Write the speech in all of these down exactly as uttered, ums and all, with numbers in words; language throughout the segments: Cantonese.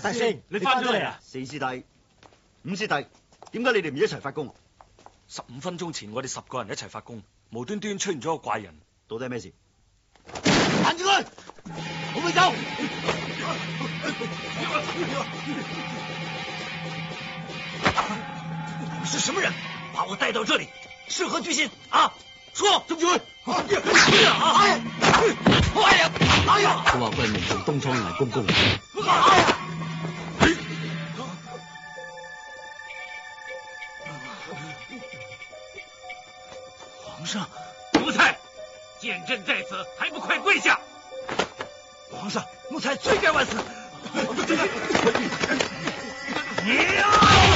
大師，你翻咗嚟啊？ 四師弟、五師弟，點解你哋唔一齊發功？ 十五分鐘前我哋十個人一齊發功，無端端出現咗個怪人， 到底係咩事？ 攔住佢！我未走！你是什麼人？把我帶到這裡，是何居心啊？說！捉住佢！哎呀！哎呀！哎呀！ 佢話佢係明朝東廠倪公公。 哎呀！皇上，奴才見朕在此，還不快跪下！皇上，奴才罪該萬死。你呀！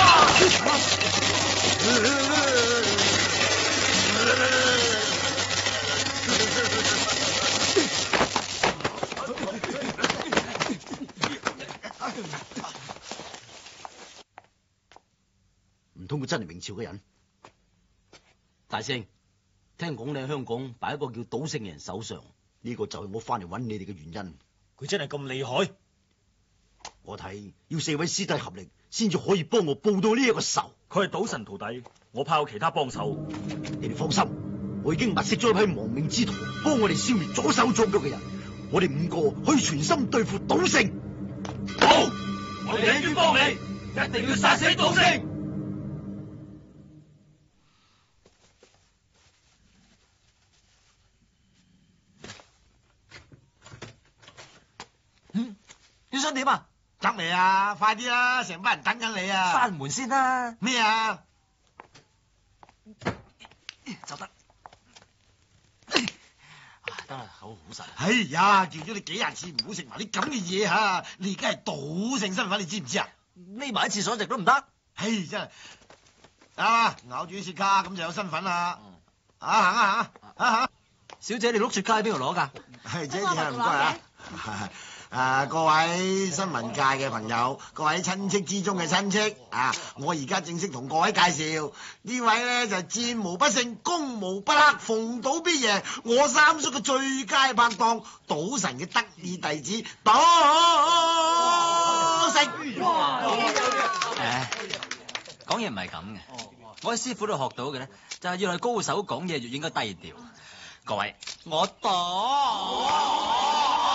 唔通佢真係明朝嘅人？ 大聖，聽講你喺香港擺一個叫賭聖嘅人手上， 呢個就係我翻嚟揾你哋嘅原因。 佢真係咁厲害？ 我睇要四位師弟合力，先至可以幫我報到呢一個仇。 佢係賭神徒弟，我怕有其他幫手。 你哋放心，我已經物色咗一批亡命之徒，幫我哋消滅左手左腳嘅人。我哋五個可以全心對付賭聖。 好，我哋願意幫你，一定要殺死賭聖。 你想點啊？ 得未啊？快啲啦，成班人等緊你啊！ 閂門先啦。 咩啊？ 就得。得啦，口好實。 哎呀，叫咗你幾廿次唔好食埋啲咁嘅嘢吓，你而家係賭聖身份，你知唔知啊？ 匿埋喺廁所食都唔得。 唉，真係啊！咬住啲雪茄咁就有身份啦。啊行啊行啊行！ 小姐，你碌雪茄喺邊度攞㗎？ 係姐姐，唔該啊。誒，各位新聞界嘅朋友，各位親戚之中嘅親戚啊，我而家正式同各位介紹呢位咧就係戰無不勝、攻無不克、逢賭必贏，我三叔嘅最佳拍檔，賭神嘅得意弟子賭聖。 誒，講嘢唔係咁嘅，我喺師傅度學到嘅咧，就係要係高手講嘢，越應該低調。各位，我賭。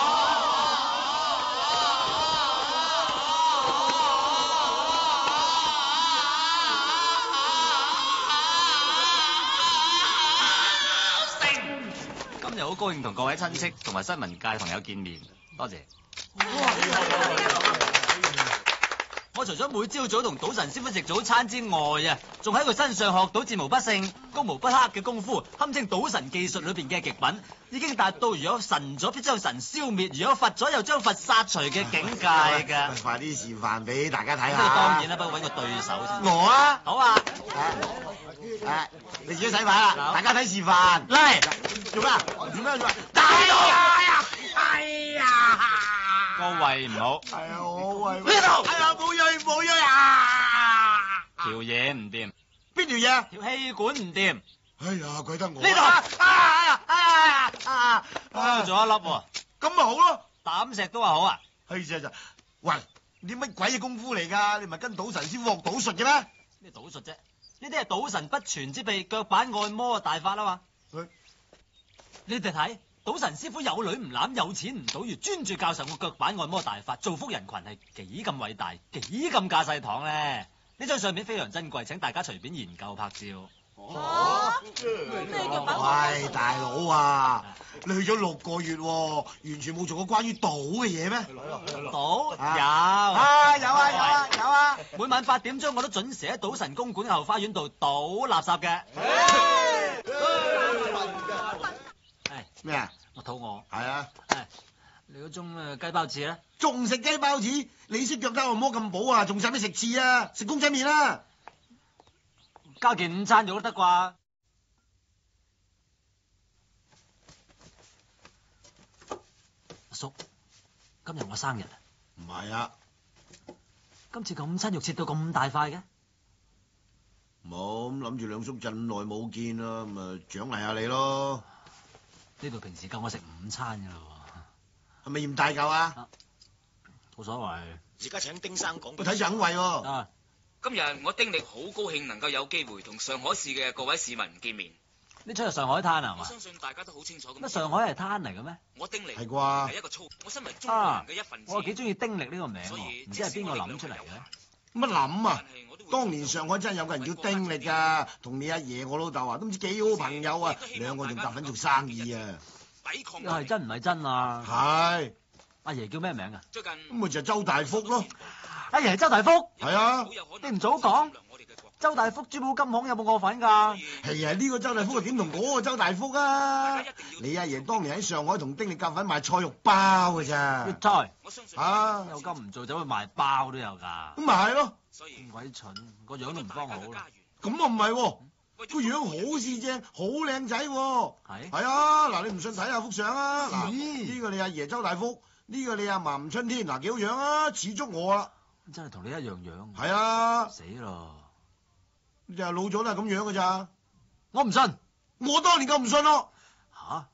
今日好高興同各位親戚同埋新聞界朋友見面，多謝。我除咗每朝早同賭神師傅食早餐之外啊，仲喺佢身上學到戰無不勝、攻無不克嘅功夫，堪稱賭神技術裏邊嘅極品，已經達到如果神咗必將神消滅，如果佛咗又將佛殺除嘅境界㗎。 快啲示範俾大家睇下。 當然啦，不過揾個對手先。 我啊， 好啊。 誒、啊，你自己洗牌啦，大家睇示範。嚟，做咩啊？做咩做咩？大佬！哎呀！哎呀！ 個胃唔好。 係啊，我胃。呢度。哎呀，冇嘢冇嘢啊！ 條嘢唔掂。 邊條嘢？ 條氣管唔掂。 哎呀，怪得我。 呢度。 啊啊啊啊！ 多咗一粒喎。 咁咪好咯。 膽石都話好啊。 係就就，喂，你乜鬼嘢功夫嚟㗎？你唔係跟賭神先學賭術嘅咩？ 咩賭術啫？呢啲係賭神不傳之秘，腳板按摩嘅大法啊嘛！ 佢你哋睇，賭神師傅有女唔攬，有錢唔賭，如專注教授個腳板按摩大法，造福人群係幾咁偉大，幾咁架勢堂咧！呢張相片非常珍貴，請大家隨便研究拍照。 哦， 咩腳板？ 喂，大佬啊，你去咗六個月喎，完全冇做過關於賭嘅嘢咩？ 賭啊有啊，有啊有啊有啊！ 每晚八點鐘我都準時喺賭神公館後花園度倒垃圾嘅。係咩啊？ 我肚餓。 係啊， 係你嗰盅誒雞包翅咧？ 仲食雞包子？你識腳底按摩咁補啊？仲使咩食翅啊？食公仔麵啦！ 加件午餐肉都得啩？阿叔，今日我生日啊！ 唔係啊， 今次個午餐肉切到咁大塊嘅？ 冇咁諗住兩叔咁耐冇見啦，咁啊獎勵下你咯。 呢度平時夠我食午餐㗎啦喎。 係咪嫌大嚿啊？ 冇所謂。 而家請丁生講。 我睇上位喎。 啊， 今日我丁力好高興能夠有機會同上海市嘅各位市民見面。 你出去上海灘啊嘛？ 我相信大家都好清楚咁。 乜上海係灘嚟嘅咩？ 我丁力係啩？ 係一個粗，我身為中國啊， 人嘅一份子。 我幾中意丁力呢個名所以喎，唔知係邊個諗出嚟嘅？ 乜諗啊？當年上海真係有個人叫丁力㗎，同你阿爺我老豆啊都唔知幾好朋友啊，兩個仲夾份做生意啊。 抵抗又係真唔係真啊？ 係。 阿爺叫咩名啊？ 最近咁咪就係周大福咯。 阿爺係周大福。 係啊。 你唔早講。周大福珠寶金行有冇我份㗎？ 係啊，呢個周大福點同嗰個周大福啊？你阿爺當年喺上海同丁力夾份賣菜肉包㗎咋？ 粵菜。 啊， 有金唔做走去賣包都有㗎。 咁咪係咯。 咁鬼蠢，個樣都唔幫好啦。 咁啊唔係喎，個樣好似正，好靚仔喎。 係。 係啊，嗱你唔信睇下幅相啊。嗱呢個你阿爺周大福，呢個你阿嫲吳春天，嗱幾好樣啊，似足我啦。 真係同你一樣樣。 係啊。 死咯！ 就係老咗都係咁樣㗎咋。 我唔信。 我當年咁唔信咯。 吓？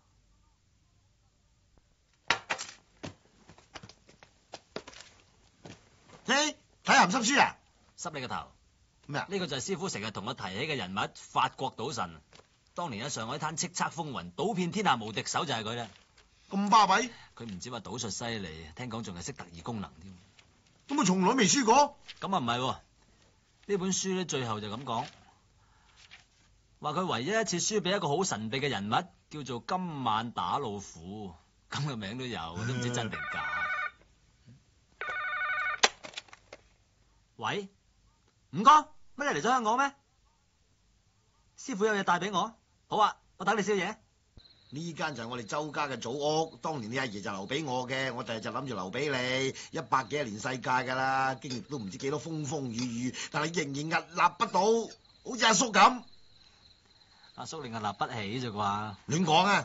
你睇鹹濕書啊？ 濕你個頭。 咩啊？ 呢個就係師傅成日同我提起嘅人物，法國賭神。當年喺上海灘叱咤風雲，賭遍天下無敵手就係佢啦。 咁巴閉？ 佢唔止話賭術犀利，聽講仲係識特異功能添。 咁我從來未輸過。 咁啊唔係喎。呢本書咧最後就咁講，話佢唯一一次輸俾一個好神秘嘅人物，叫做今晚打老虎，咁嘅名都有，都唔知真定假。喂，五哥，乜你嚟咗香港咩？師傅有嘢帶俾我，好啊，我等你宵夜。 呢間就係我哋周家嘅祖屋，當年你阿爺就留俾我嘅，我第日就諗住留俾你，一百幾十年世界㗎啦，經歷都唔知幾多風風雨雨，但係仍然屹立不倒，好似阿叔咁。 阿叔你屹立不起啫啩？ 亂講啊！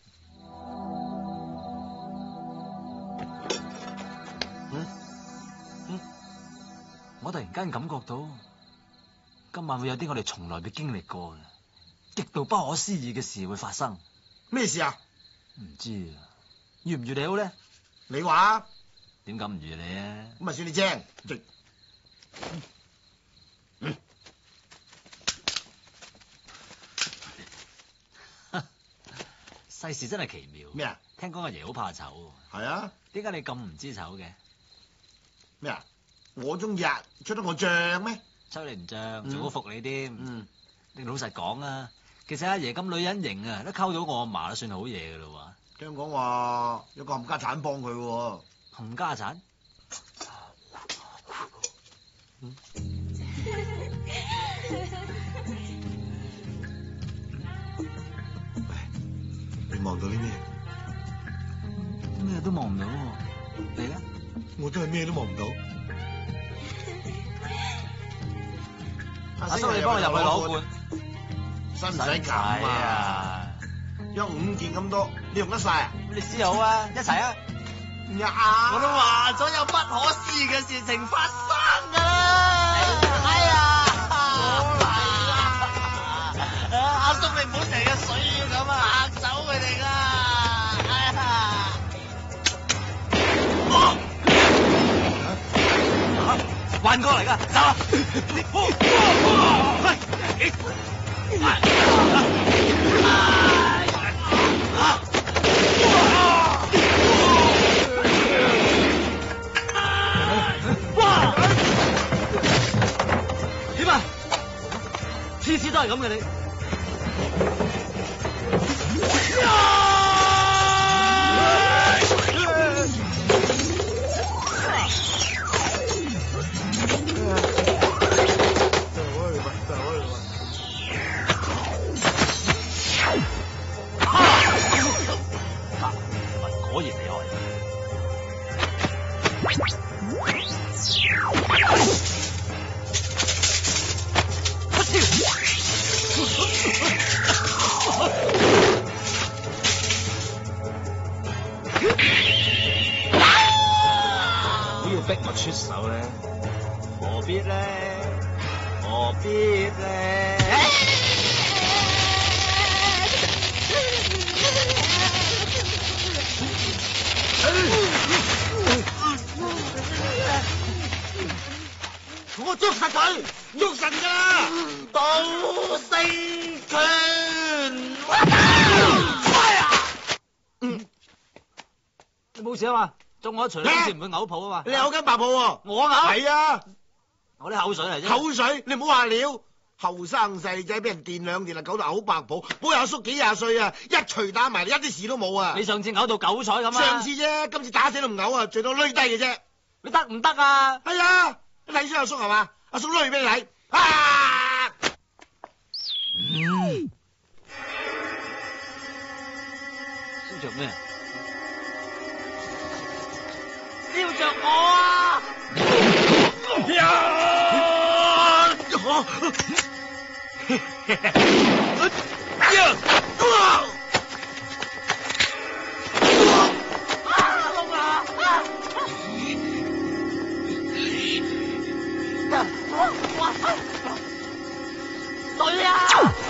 嗯嗯，我突然間感覺到今晚會有啲我哋從來未經歷過嘅極度不可思議嘅事會發生。 咩事啊？ 唔知啊，預唔預你好咧？ 你話？ 點解唔預你啊？ 咁咪算你精。嗯。 世事真係奇妙。 咩啊？ 聽講阿爺好怕醜。 係啊。 點解你咁唔知醜嘅？ 咩啊？我中意啊，出得我脹咩？ 抽你唔脹，仲好服你添。 嗯。 你老實講啊。其實阿爺咁女人型啊，都溝到我阿嫲都算好嘢噶咯喎。 聽講話有個冚家產幫佢喎。 冚家產？嗯、 你望到啲咩？ 咩都望唔到喎。你咧？ 我都係咩都望唔到。 阿叔，你幫我入去攞罐。 使唔使咁啊？有五件咁多，你用得晒啊？ 你試好啊，一齊啊！ 呀！ 我都話咗有不可思議嘅事情發生㗎啦！哎呀！阿叔你唔好成日水魚咁啊，嚇走佢哋㗎！哎呀！嚇！幻覺嚟㗎，走啊！點啊？次次都係咁嘅你。果然厲害。如果要逼我出手咧，何必咧？何必咧？ 我捉實佢，捉實㗎！ 賭聖拳， 嗯，你冇事啊嘛？中我一錘好似唔會嘔泡啊嘛？ 你有間白泡喎？ 我嘔？ 係啊， 我啲口水嚟啫。 口水，你唔好話料。後生細仔俾人電兩電啊，搞到嘔白泡。保佑阿叔幾廿歲啊，一錘打埋，一啲事都冇啊！ 你上次嘔到九彩咁啊？ 上次啫，今次打死都唔嘔啊，最多攣低嘅啫。 你得唔得啊？ 係啊，你睇住阿叔係嘛？阿叔攣俾你睇。啊！ 嗯。燒着咩？燒着我啊！對啊！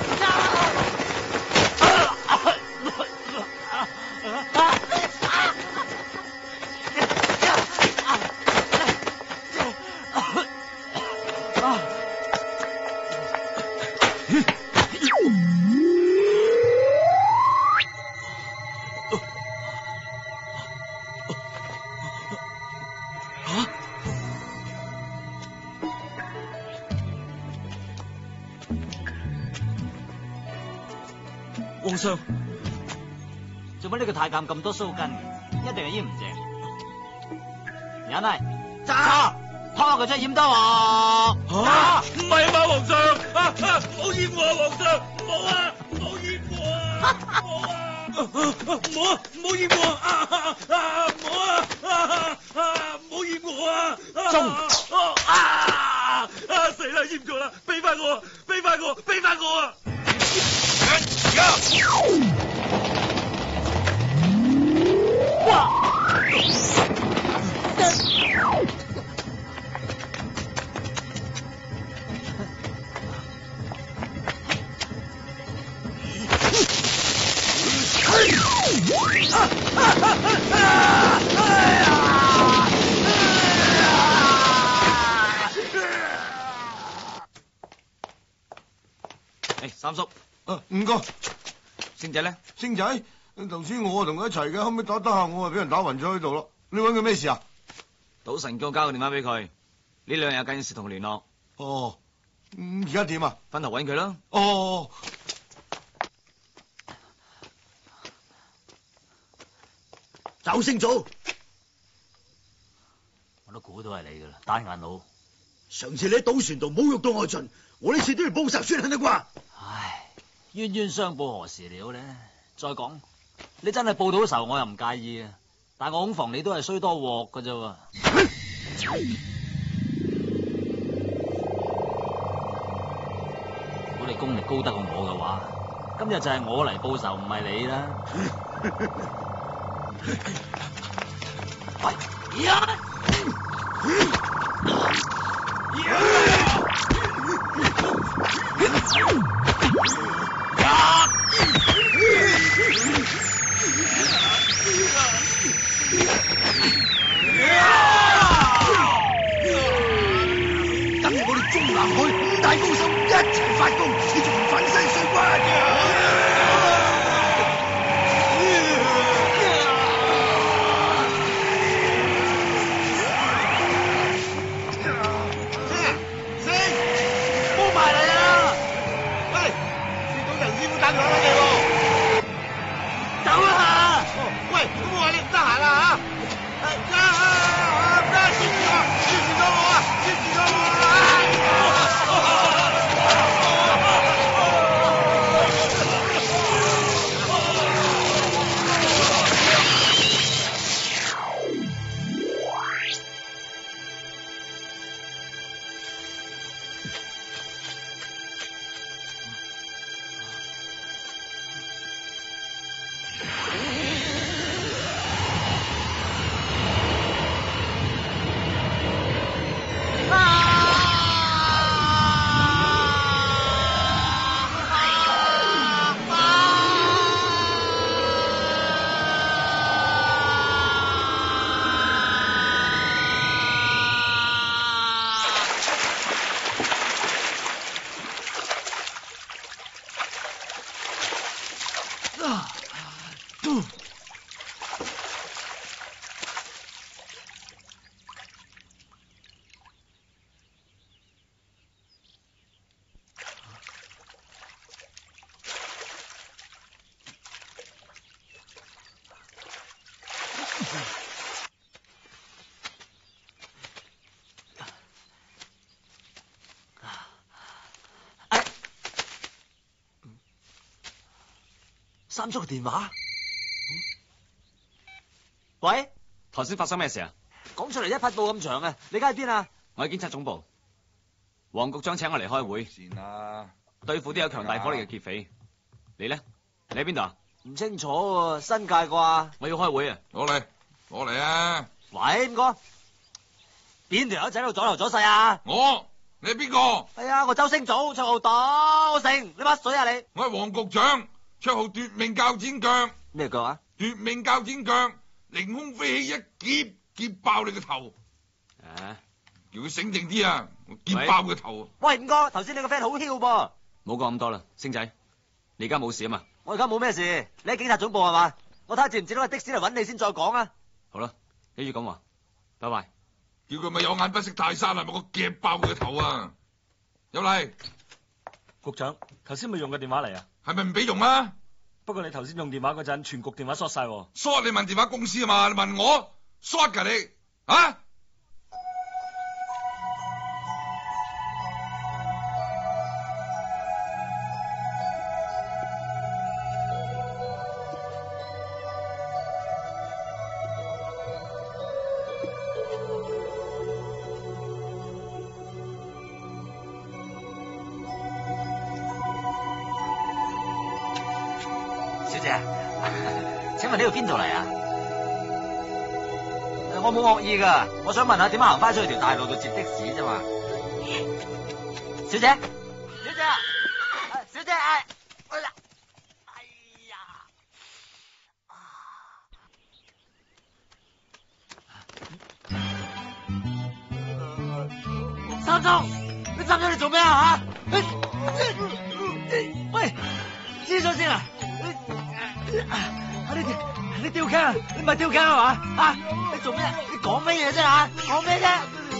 皇上， 做乜呢個太監咁多鬚根？一定係閹唔正。人嚟， 揸！ 拖佢出閹多喎。 嚇！唔係啊嘛，皇上，啊啊，唔好閹我啊，皇上，唔好啊，唔好閹我啊，唔好啊，唔好啊，唔好閹我啊，啊啊，唔好啊，啊啊，唔好閹我啊， 中啊啊，死啦，閹咗啦，俾翻我，俾翻我，俾翻我啊！ 哇！誒，三叔， 啊，五個星仔咧？ 星仔，頭先我同佢一齊嘅，後尾打得下我啊，俾人打暈咗喺度咯。你揾佢咩事啊？ 賭神叫我交個電話俾佢，呢兩日有緊事同佢聯絡。 哦，咁而家點啊？ 分頭揾佢啦。 哦， 周星祖， 我都估到係你噶啦，單眼佬。 上次你喺賭船度侮辱到我盡，我呢次都要報仇雪恨啦啩？ 唉，冤冤相報何時了咧？再講，你真係報到仇，我又唔介意啊。但我恐防你都係衰多鑊噶啫喎。如果你功力高得過我嘅話，今日就係我嚟報仇，唔係你啦。喂，呀！ 等我哋中南海五大高手一齊發功，你仲唔粉身碎骨嘅？ 三叔嘅電話。喂， 頭先發生咩事啊？ 講出嚟一匹布咁長啊！你而家喺邊啊？ 我喺警察總部，黃局長請我嚟開會，對付啲有強大火力嘅劫匪。你咧？你喺邊度啊？ 唔清楚喎，新界啩？ 我要開會啊！ 攞嚟，攞嚟啊！ 喂，唔該，邊條友仔喺度阻頭阻勢啊？ 我，你係邊個？ 係啊，我周星祖，綽號賭聖，你乜水啊你？ 我係黃局長，綽號奪命鉸剪腳。 咩腳啊？ 奪命鉸剪腳，凌空飛起一劫，劫爆你個頭。 啊！ 叫佢醒定啲啊！我劫爆佢頭。 喂，五哥，頭先你個 friend 好囂噃。 冇講咁多啦，星仔，你而家冇事啊嘛？ 我而家冇咩事，你喺警察總部係嘛？我睇下接唔接到個的士嚟揾你先再講啊。 好啦，一於咁話，拜拜。 叫佢咪有眼不識泰山啊！我夾爆佢個頭啊！有嚟， 局長，頭先咪用個電話嚟啊？ 係咪唔俾用啊？ 不過你頭先用電話嗰陣，全局電話縮晒。 縮你問電話公司啊嘛？你問我縮㗎你啊？ 小姐，請問呢度邊度嚟啊？我冇惡意噶，我想問下點樣行翻出去條大路度接的士啫嘛。小姐，小姐，小姐，哎，哎呀，哎呀，三叔，你執咗你做咩啊吓？喂，知咗先啊！你你吊頸啊？你唔係吊頸係嘛？啊！你做咩？你講咩嘢啫吓？講咩啫？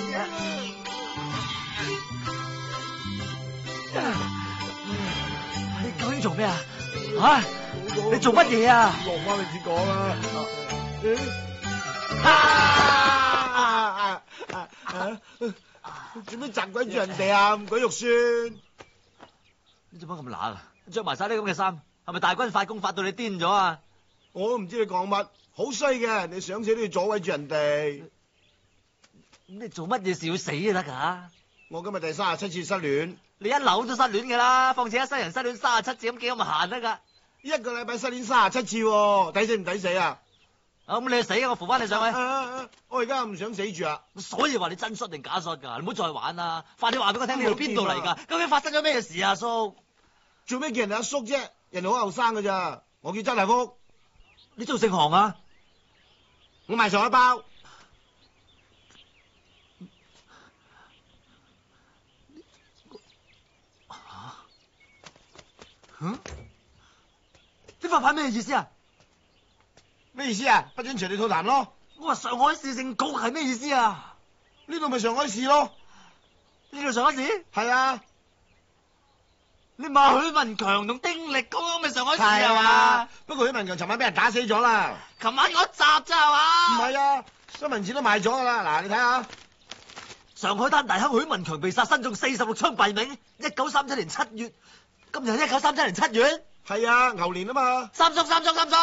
你究竟做咩啊？吓！你做乜嘢啊？ 落翻你先講啦。做咩責鬼住人哋啊？咁鬼肉酸！ 你做乜咁乸啊？着埋晒啲咁嘅衫，係咪大軍發功發到你癲咗啊？ 我都唔知你講乜，好衰嘅，你想死都要阻位住人哋。 你做乜嘢事要死就得噶？ 我今日第三十七次失戀， 你一樓都失戀噶啦，況且一世人失戀三十七次咁幾咁閒得噶？ 一個禮拜失戀三十七次喎，抵死唔抵死啊？ 啊咁你去死，我扶翻你上去。 啊啊啊我而家唔想死住啊！ 所以話你真摔定假摔噶，你唔好再玩啦！快啲話俾我聽，你喺邊度嚟噶？究竟發生咗咩事啊，阿叔？ 做咩叫人哋阿叔啫？人哋好後生噶咋？我叫周大福。 你做盛行啊？ 我賣上海包。 嗯？呢塊牌咩意思啊？ 咩意思啊？不准隨地吐痰咯！ 我話上海市政局係咩意思啊？ 呢度咪上海市咯？ 呢度上海市？ 係啊！ 你話許文強同丁力嗰個咪上海市係係嘛？ 啊！不過許文強尋晚俾人打死咗啦。 琴晚嗰集咋係嘛？ 唔係啊，新聞紙都賣咗噶啦。嗱，你睇下， 上海灘大亨許文強被殺，身中四十六槍斃命。一九三七年七月，今日係一九三七年七月。 係啊，牛年啊嘛。 三叔，三叔，三叔，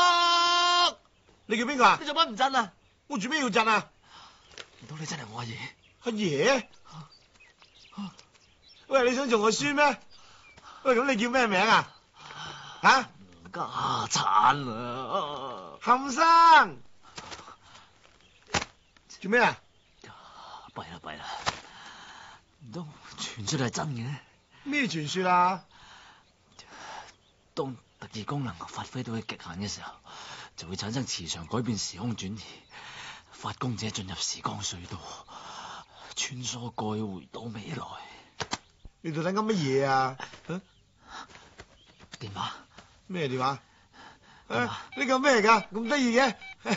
你叫邊個啊？ 你做乜唔震啊？ 我做咩要震啊？ 唔通你真係我阿爺？ 阿爺？喂，你想做我孫咩？喂，咁你叫咩名啊？吓？ 家產啊！ 冚生，做咩啊？ 弊啦弊啦，唔通傳出嚟係真嘅？ 咩傳說啊？ 當特異功能發揮到佢極限嘅時候，就會產生磁場改變時空轉移，發功者進入時光隧道，穿梭過去回到未來。 你到底噏乜嘢啊？啊電話？ 咩電話？ 電話啊，呢個咩嚟噶？咁得意嘅？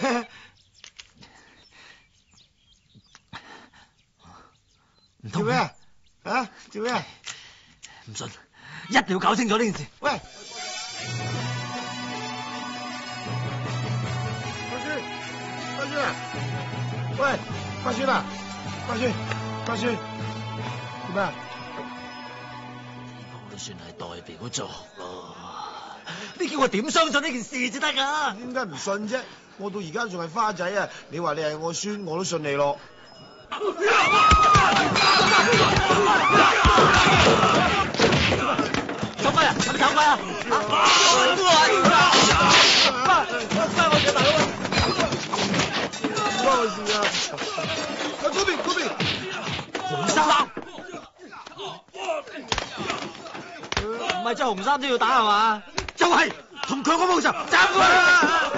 做咩啊？啊？做咩啊？ 唔信，一定要搞清楚呢件事。 喂，花孫，花孫啊！喂，花孫啊！花孫，花孫，做咩啊？ 我都算係代表作咯。 你叫我點相信呢件事至得㗎？ 點解唔信啫？我到而家仲係花仔啊！你話你係我孫，我都信你咯。 走開啊！係咪走開啊？翻我嘅大佬啊！ 唔關我事啊！啊嗰邊嗰邊， 紅衫，唔係着紅衫都要打係嘛？ 就係同佢講冇仇，斬佢！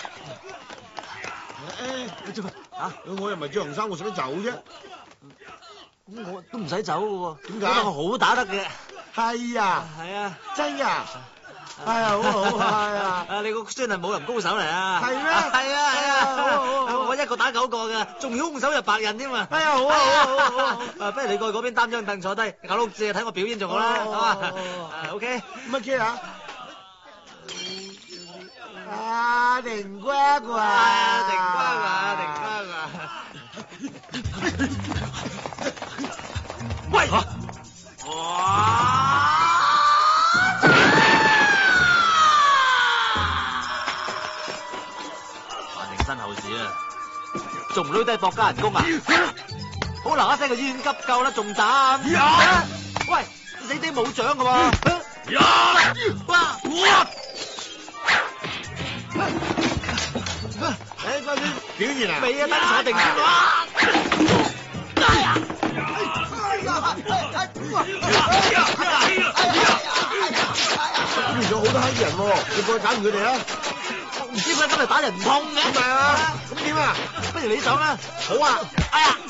誒，做乜啊？我又唔係着紅衫，我使乜走啫？ 咁我都唔使走嘅喎。 點解？ 因為我好打得嘅。 係啊， 係啊， 真㗎。係啊，好好係啊！ 啊，你個孫係武林高手嚟啊？ 係咩？ 係啊係啊， 好好好我一個打九個嘅，仲要兇手入白刃添啊！ 哎呀，好啊好啊好啊！ 啊，不如你過去嗰邊擔張凳坐低，搞碌蔗睇我表演仲好啦，好嘛？啊 OK， 乜 K 啊？啊，定乖乖， 定乖乖，定乖乖。喂！哇！身後事啊，仲唔攞低博加人工啊？好嗱一聲去醫院急救啦，仲斬？喂，死啲冇獎噶喎！哇！ 誒，嗰啲表現啊？ 未啊，等坐定先哇！ 出現咗好多黑衣人喎，你過去搞掂佢哋啦！ 唔知點解今日打人唔痛嘅？ 唔係啊，咁點啊？ 不如你上啦。 好啊！ 哎呀！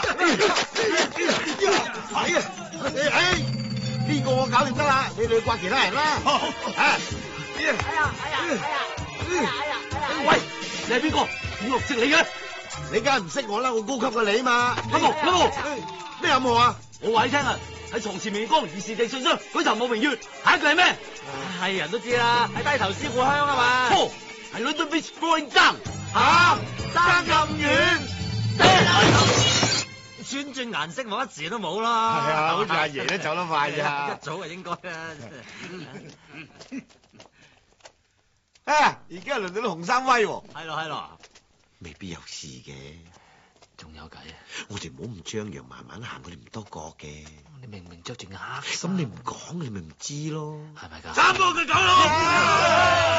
係啊！誒，呢個我搞掂得啦，你哋去刮其他人啦。好，啊！哎呀！哎呀！哎呀！哎呀！哎呀！哎呀！ 喂，你係邊個？五六識你嘅？ 你梗係唔識我啦，我高級過你嘛。 暗號，暗號， 咩暗號啊？ 我話你聽啊，喺床前明月光，疑是地上霜，舉頭望明月。下一句係咩？係人都知啦，喺低頭思故鄉啊嘛。錯，係 London Bridge falling down。嚇，爭咁遠，轉轉顏色冇一字都冇啦。 係啊，好似阿爺都走得快咋。 一早就應該啦。 啊，而家輪到啲紅衫威喎。 係咯係咯。 未必有事嘅， 仲有計啊！ 我哋唔好咁張揚，慢慢行，我哋唔多覺嘅。 你明明着住黑衫， 咁你唔講，你咪唔知咯。 係咪㗎？ 斬過佢狗佬！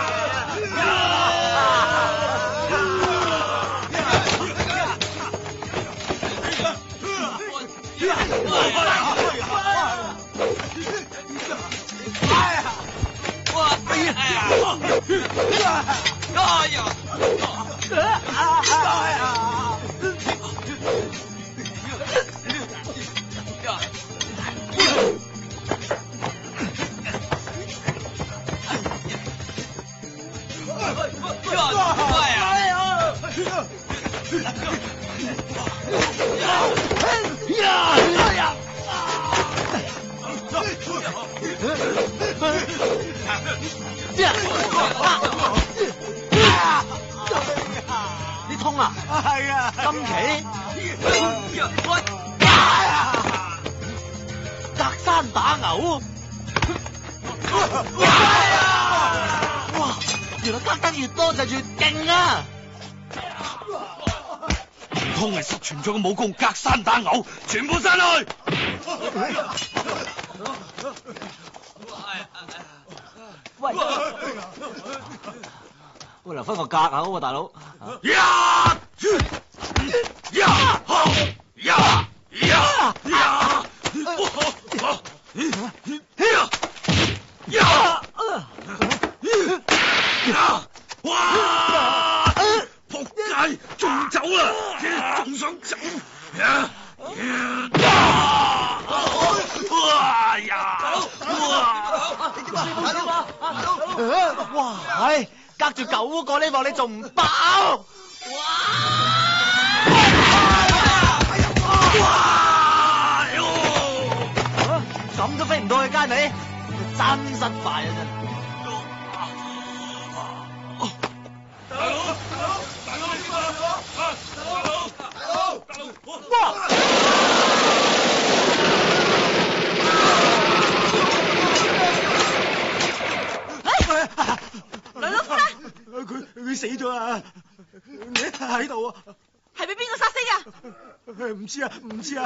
你痛啊？係啊，今期隔山打牛，哇！原來隔得越多就越勁啊！ 唔通係失傳咗個武功隔山打牛，全部散去！ 喂，喂，留翻個格口喎，大佬。 呀！呀！呀！呀！呀！呀！呀！哇！仆街，仲走啦，仲想走？呀！哇呀！ 哇！係隔住九個呢幕，你仲唔爆？哇！咁都飛唔到去街尾，真失敗啊！真。 大佬，大佬，大佬，大佬，大佬，大佬，哇！ 佢死咗啊！你喺度啊？ 係俾邊個殺死㗎？ 唔知啊，唔知啊。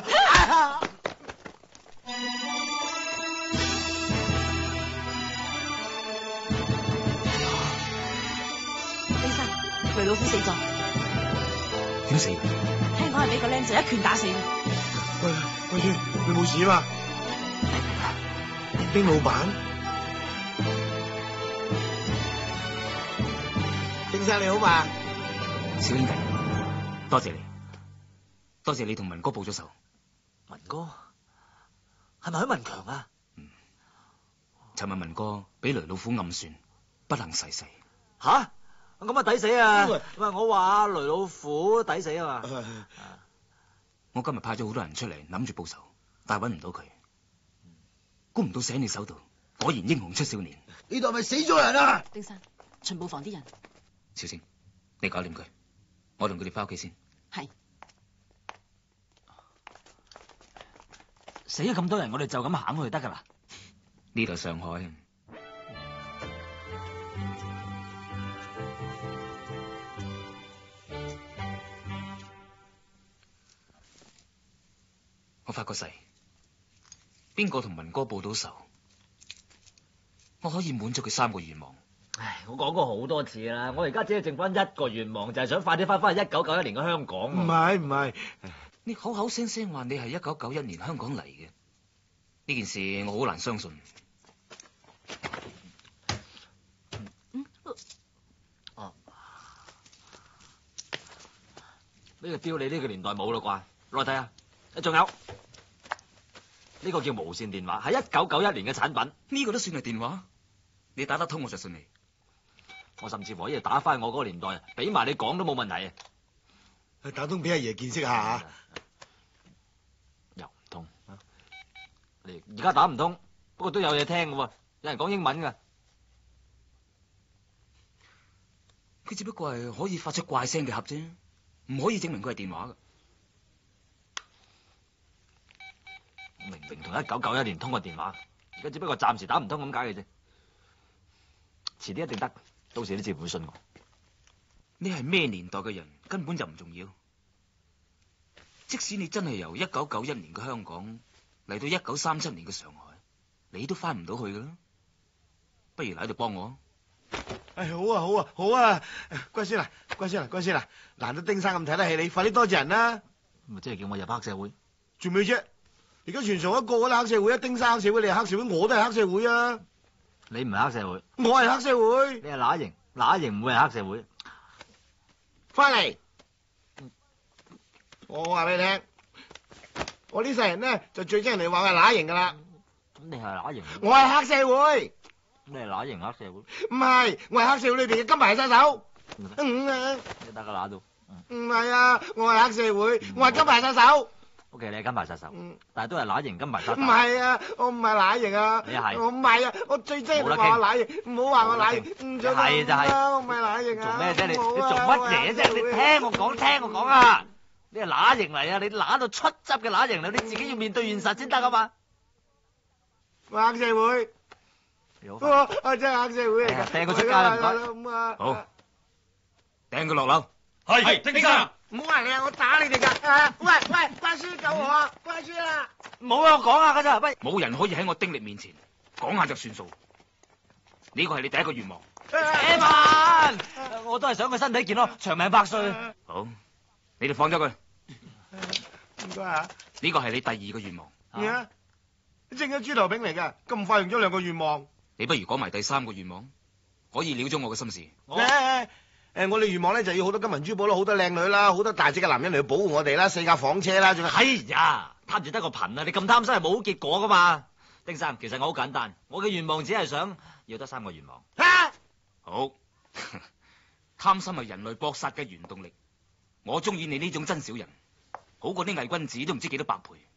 醫生，雷老虎死咗。 點死？ 聽講係俾個僆仔一拳打死嘅。 喂，喂，你冇事嘛？丁老闆，丁生你好嘛？ 小兄弟，多謝你，多謝你同文哥報咗仇。 文哥係咪許文強啊？ 嗯，尋日文哥俾雷老虎暗算，不能逝世。 吓？咁啊抵死啊！喂，我話雷老虎抵死啊嘛。 我今日派咗好多人出嚟諗住報仇，但係搵唔到佢。估唔到死喺你手度，果然英雄出少年。 呢度係咪死咗人啊？ 丁生，巡捕房啲人。 小星，你搞掂佢，我同佢哋翻屋企先。 係。 死咗咁多人，我哋就咁行去得噶啦。 呢度係上海。我發個誓，邊個同文哥報到仇，我可以滿足佢三個願望。 唉，我講過好多次啦，我而家只係剩翻一個願望，就係想快啲翻返去一九九一年嘅香港。 唔係唔係， 你口口聲聲話你係一九九一年香港嚟嘅，呢件事我好難相信。 哦，呢個標你呢個年代冇啦啩？攞嚟睇下。仲有呢個叫無線電話，係一九九一年嘅產品。 呢個都算係電話？你打得通我就信你。 我甚至乎可以打翻我嗰個年代，俾埋你講都冇問題啊！打通俾阿爺見識下。 又唔通？你而家打唔通，不過都有嘢聽嘅喎，有人講英文㗎。 佢只不過係可以發出怪聲嘅盒啫，唔可以證明佢係電話㗎。明明同一九九一年通過電話，而家只不過暫時打唔通咁解嘅啫。遲啲一定得，到時你自然會信我。你係咩年代嘅人根本就唔重要。即使你真係由一九九一年嘅香港嚟到一九三七年嘅上海，你都翻唔到去噶啦。不如喺度幫我。 唉，好啊好啊好啊，乖孫啊乖孫啊乖孫啊，難得丁生咁睇得起你，快啲多謝人啦。 咪即係叫我入黑社會？ 做咩啫？而家全場一個個都黑社會啊！丁生黑社會，你係黑社會，我都係黑社會啊！ 你唔係黑社會， 我係黑社會。 你係乸型，乸型唔會係黑社會。 翻嚟，我話俾你聽，我呢世人咧就最憎人哋話我係乸型噶啦。 咁你係乸型？ 我係黑社會。 你係乸型黑社會？ 唔係，我係黑社會裏邊嘅金牌殺手。嗯啊， 你得個乸到？ 唔係啊，我係黑社會，我係金牌殺手。 O K，你係金牌殺手，但係都係乸型金牌殺手。 唔係啊，我唔係乸型啊。 你係？ 我唔係啊，我最憎人話我乸型，唔好話我乸型。唔做係就係， 我唔係乸型啊。 做咩啫？你你做乜嘢啫？你聽我講，聽我講啊！你係乸型嚟啊！你乸到出汁嘅乸型嚟，你自己要面對現實先得啊嘛。 我黑社會。我我真係黑社會嚟㗎。 掟佢出街啦，唔該。 好，掟佢落樓。 係，丁生。 唔好話你啊！我打你哋㗎！啊，喂喂，乖孫救我啊！乖孫啊！ 冇啊！我講下㗎咋，喂！ 冇人可以喺我丁力面前講下就算數。呢個係你第一個願望。 扯慢，我都係想佢身體健康，長命百歲。 好，你哋放咗佢。 唔該啊！ 呢個係你第二個願望。 咩啊？你正咗豬頭炳嚟㗎，咁快用咗兩個願望。 你不如講埋第三個願望，可以了咗我嘅心事。 誒誒，我哋願望咧就要好多金銀珠寶啦，好多靚女啦，好多大隻嘅男人嚟保護我哋啦，四架房車啦，仲有。 哎呀，貪住得個貧啊！你咁貪心係冇結果噶嘛？丁生，其實我好簡單，我嘅願望只係想要得三個願望。 啊！ 好，貪心係人類搏殺嘅原動力。我中意你呢種真小人，好過啲偽君子都唔知幾多百倍。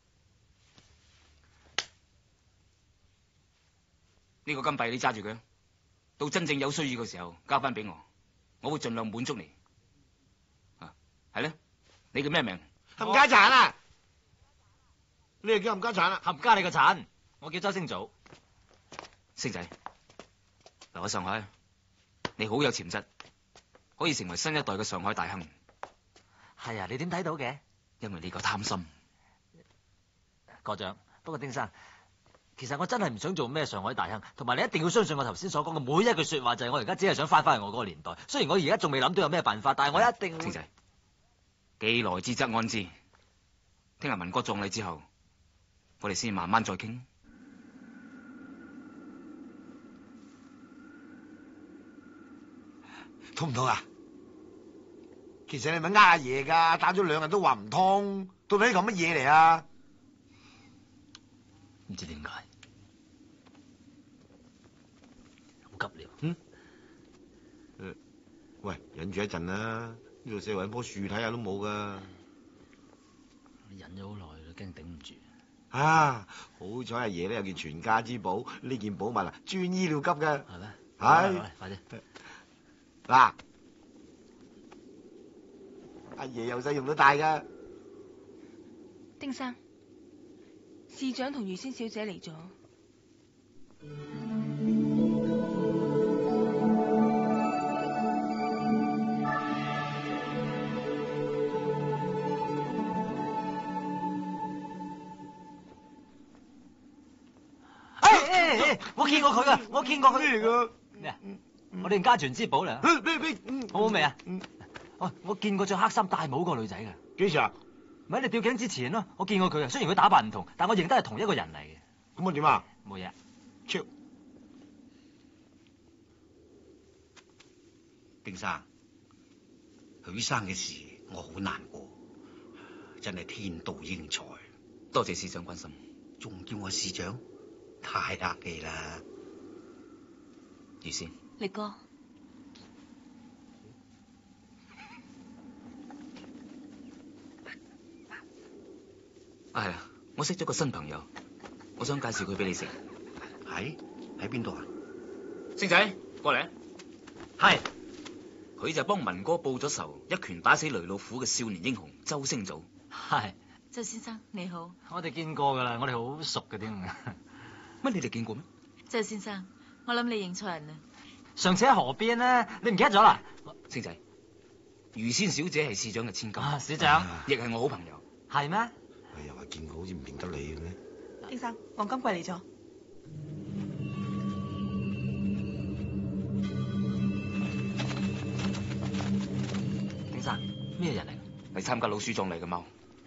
呢個金幣你揸住佢，到真正有需要嘅時候交翻俾我。我會盡量滿足你。啊，係咧，你叫咩名？ 冚家鏟啊！你又叫冚家鏟啊？ 冚家你個鏟，我叫周星祖。 星仔，嚟我上海，你好有潛質， 可以成為新一代嘅上海大亨。 係啊，你點睇到嘅？ 因為你個貪心。 過獎。不過丁生，其實我真係唔想做咩上海大亨，同埋你一定要相信我頭先所講嘅每一句說話，就係我而家只係想翻返去我嗰個年代。雖然我而家仲未諗到有咩辦法，但係我一定會。 星仔，既來之則安之。聽日民國葬禮之後，我哋先慢慢再傾。 通唔通啊？其實你咪呃阿爺噶，打咗兩日都話唔通，到底呢個乜嘢嚟啊？ 唔知點解，好急了。 嗯。誒，喂，忍住一陣啦，呢度四圍一棵樹睇下都冇噶。 忍咗好耐啦，驚頂唔住。 啊，好彩阿爺咧有件全家之寶，呢件寶物啊，專醫療級噶。 係咩？ 係。 快啲。 嗱，阿爺由細用到大噶。 丁生，市長同余仙小姐嚟咗。 哎哎哎！我見過佢噶，我見過佢。 咩嚟噶？ 咩啊？我哋家傳之寶嚟。好好味啊！哦，我見過着黑衫戴帽個女仔噶。 幾時啊？ 咪喺你吊頸之前咯，我見過佢啊。雖然佢打扮唔同，但我認得係同一個人嚟嘅。 咁我點啊？ 冇嘢。 超。 丁生，許生嘅事我好難過，真係天妒英才。 多謝市長關心。 仲叫我市長，太客氣啦。 余仙。 力哥。 啊係啊，我識咗個新朋友，我想介紹佢俾你識。 喺喺邊度啊？ 星仔，過嚟。 係。 佢就幫文哥報咗仇，一拳打死雷老虎嘅少年英雄周星祖。 係。 周先生你好。 我哋見過噶啦，我哋好熟嘅添。 乜你哋見過咩？ 周先生，我諗你認錯人啦。 上次喺河邊咧，你唔記得咗啦？ 星仔，余仙小姐係市長嘅千金。 啊，市長， 亦係我好朋友。 係咩？ 哎呀，話見過好似唔認得你嘅咩？ 丁生，黃金貴嚟咗。 丁生，咩人嚟？ 係參加老鼠葬禮嘅貓。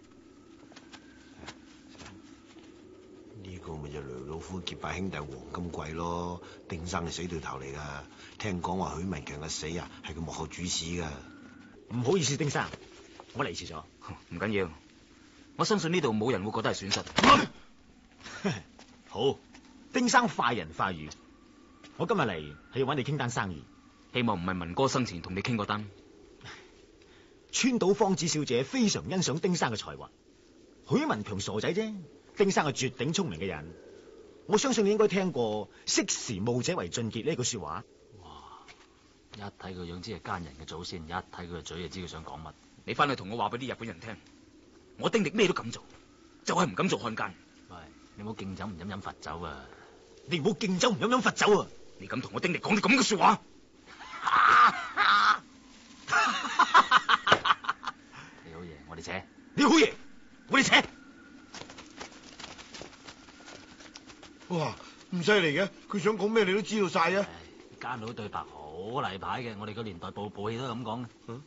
呢個咪就雷老虎結拜兄弟黃金貴咯，丁生係死對頭嚟噶。聽講話許文強嘅死啊，係佢幕後主使噶。 唔好意思，丁生，我嚟遲咗。 唔緊要，我相信呢度冇人會覺得係損失。 好，丁生快人快語，我今日嚟係要揾你傾單生意， 希望唔係文哥生前同你傾過單。 川島芳子小姐非常欣賞丁生嘅才華，許文強傻仔啫，丁生係絕頂聰明嘅人，我相信你應該聽過識時務者為俊傑呢句說話。 哇！一睇佢樣知係奸人嘅祖先，一睇佢個嘴就知佢想講乜。 你翻去同我話俾啲日本人聽，我丁力咩都敢做，就係唔敢做漢奸。 喂，你唔好敬酒唔飲飲罰酒啊！ 你唔好敬酒唔飲飲罰酒啊！ 你敢同我丁力講啲咁嘅說話？ 你好嘢，我哋扯。 你好嘢，我哋扯。 哇，唔犀利嘅，佢想講咩你都知道晒啊！ 奸佬對白好例牌嘅，我哋個年代部部戲都係咁講嘅。嗯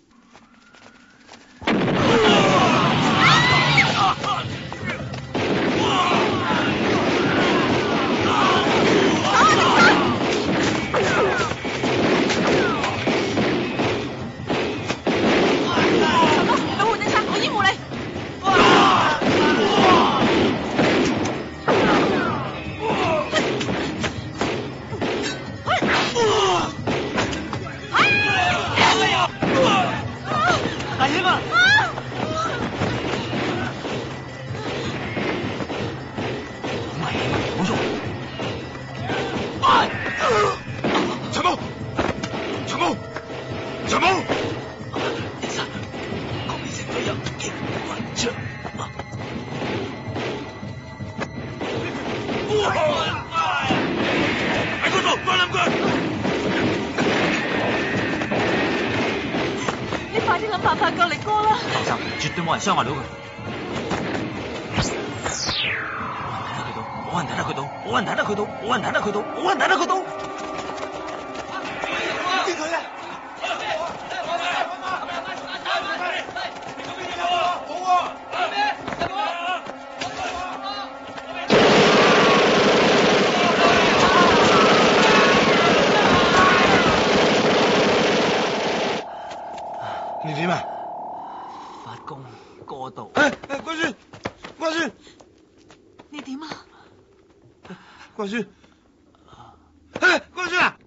諗辦法救力哥啦。 放心，絕對冇人傷害到佢。冇人睇得佢到，冇人睇得佢到，冇人睇得佢到，冇人睇得佢到。 邊個咧？你點啊？ 發功過度。 誒誒，關孫，關孫， 你點啊？ 關孫，誒，關孫啊！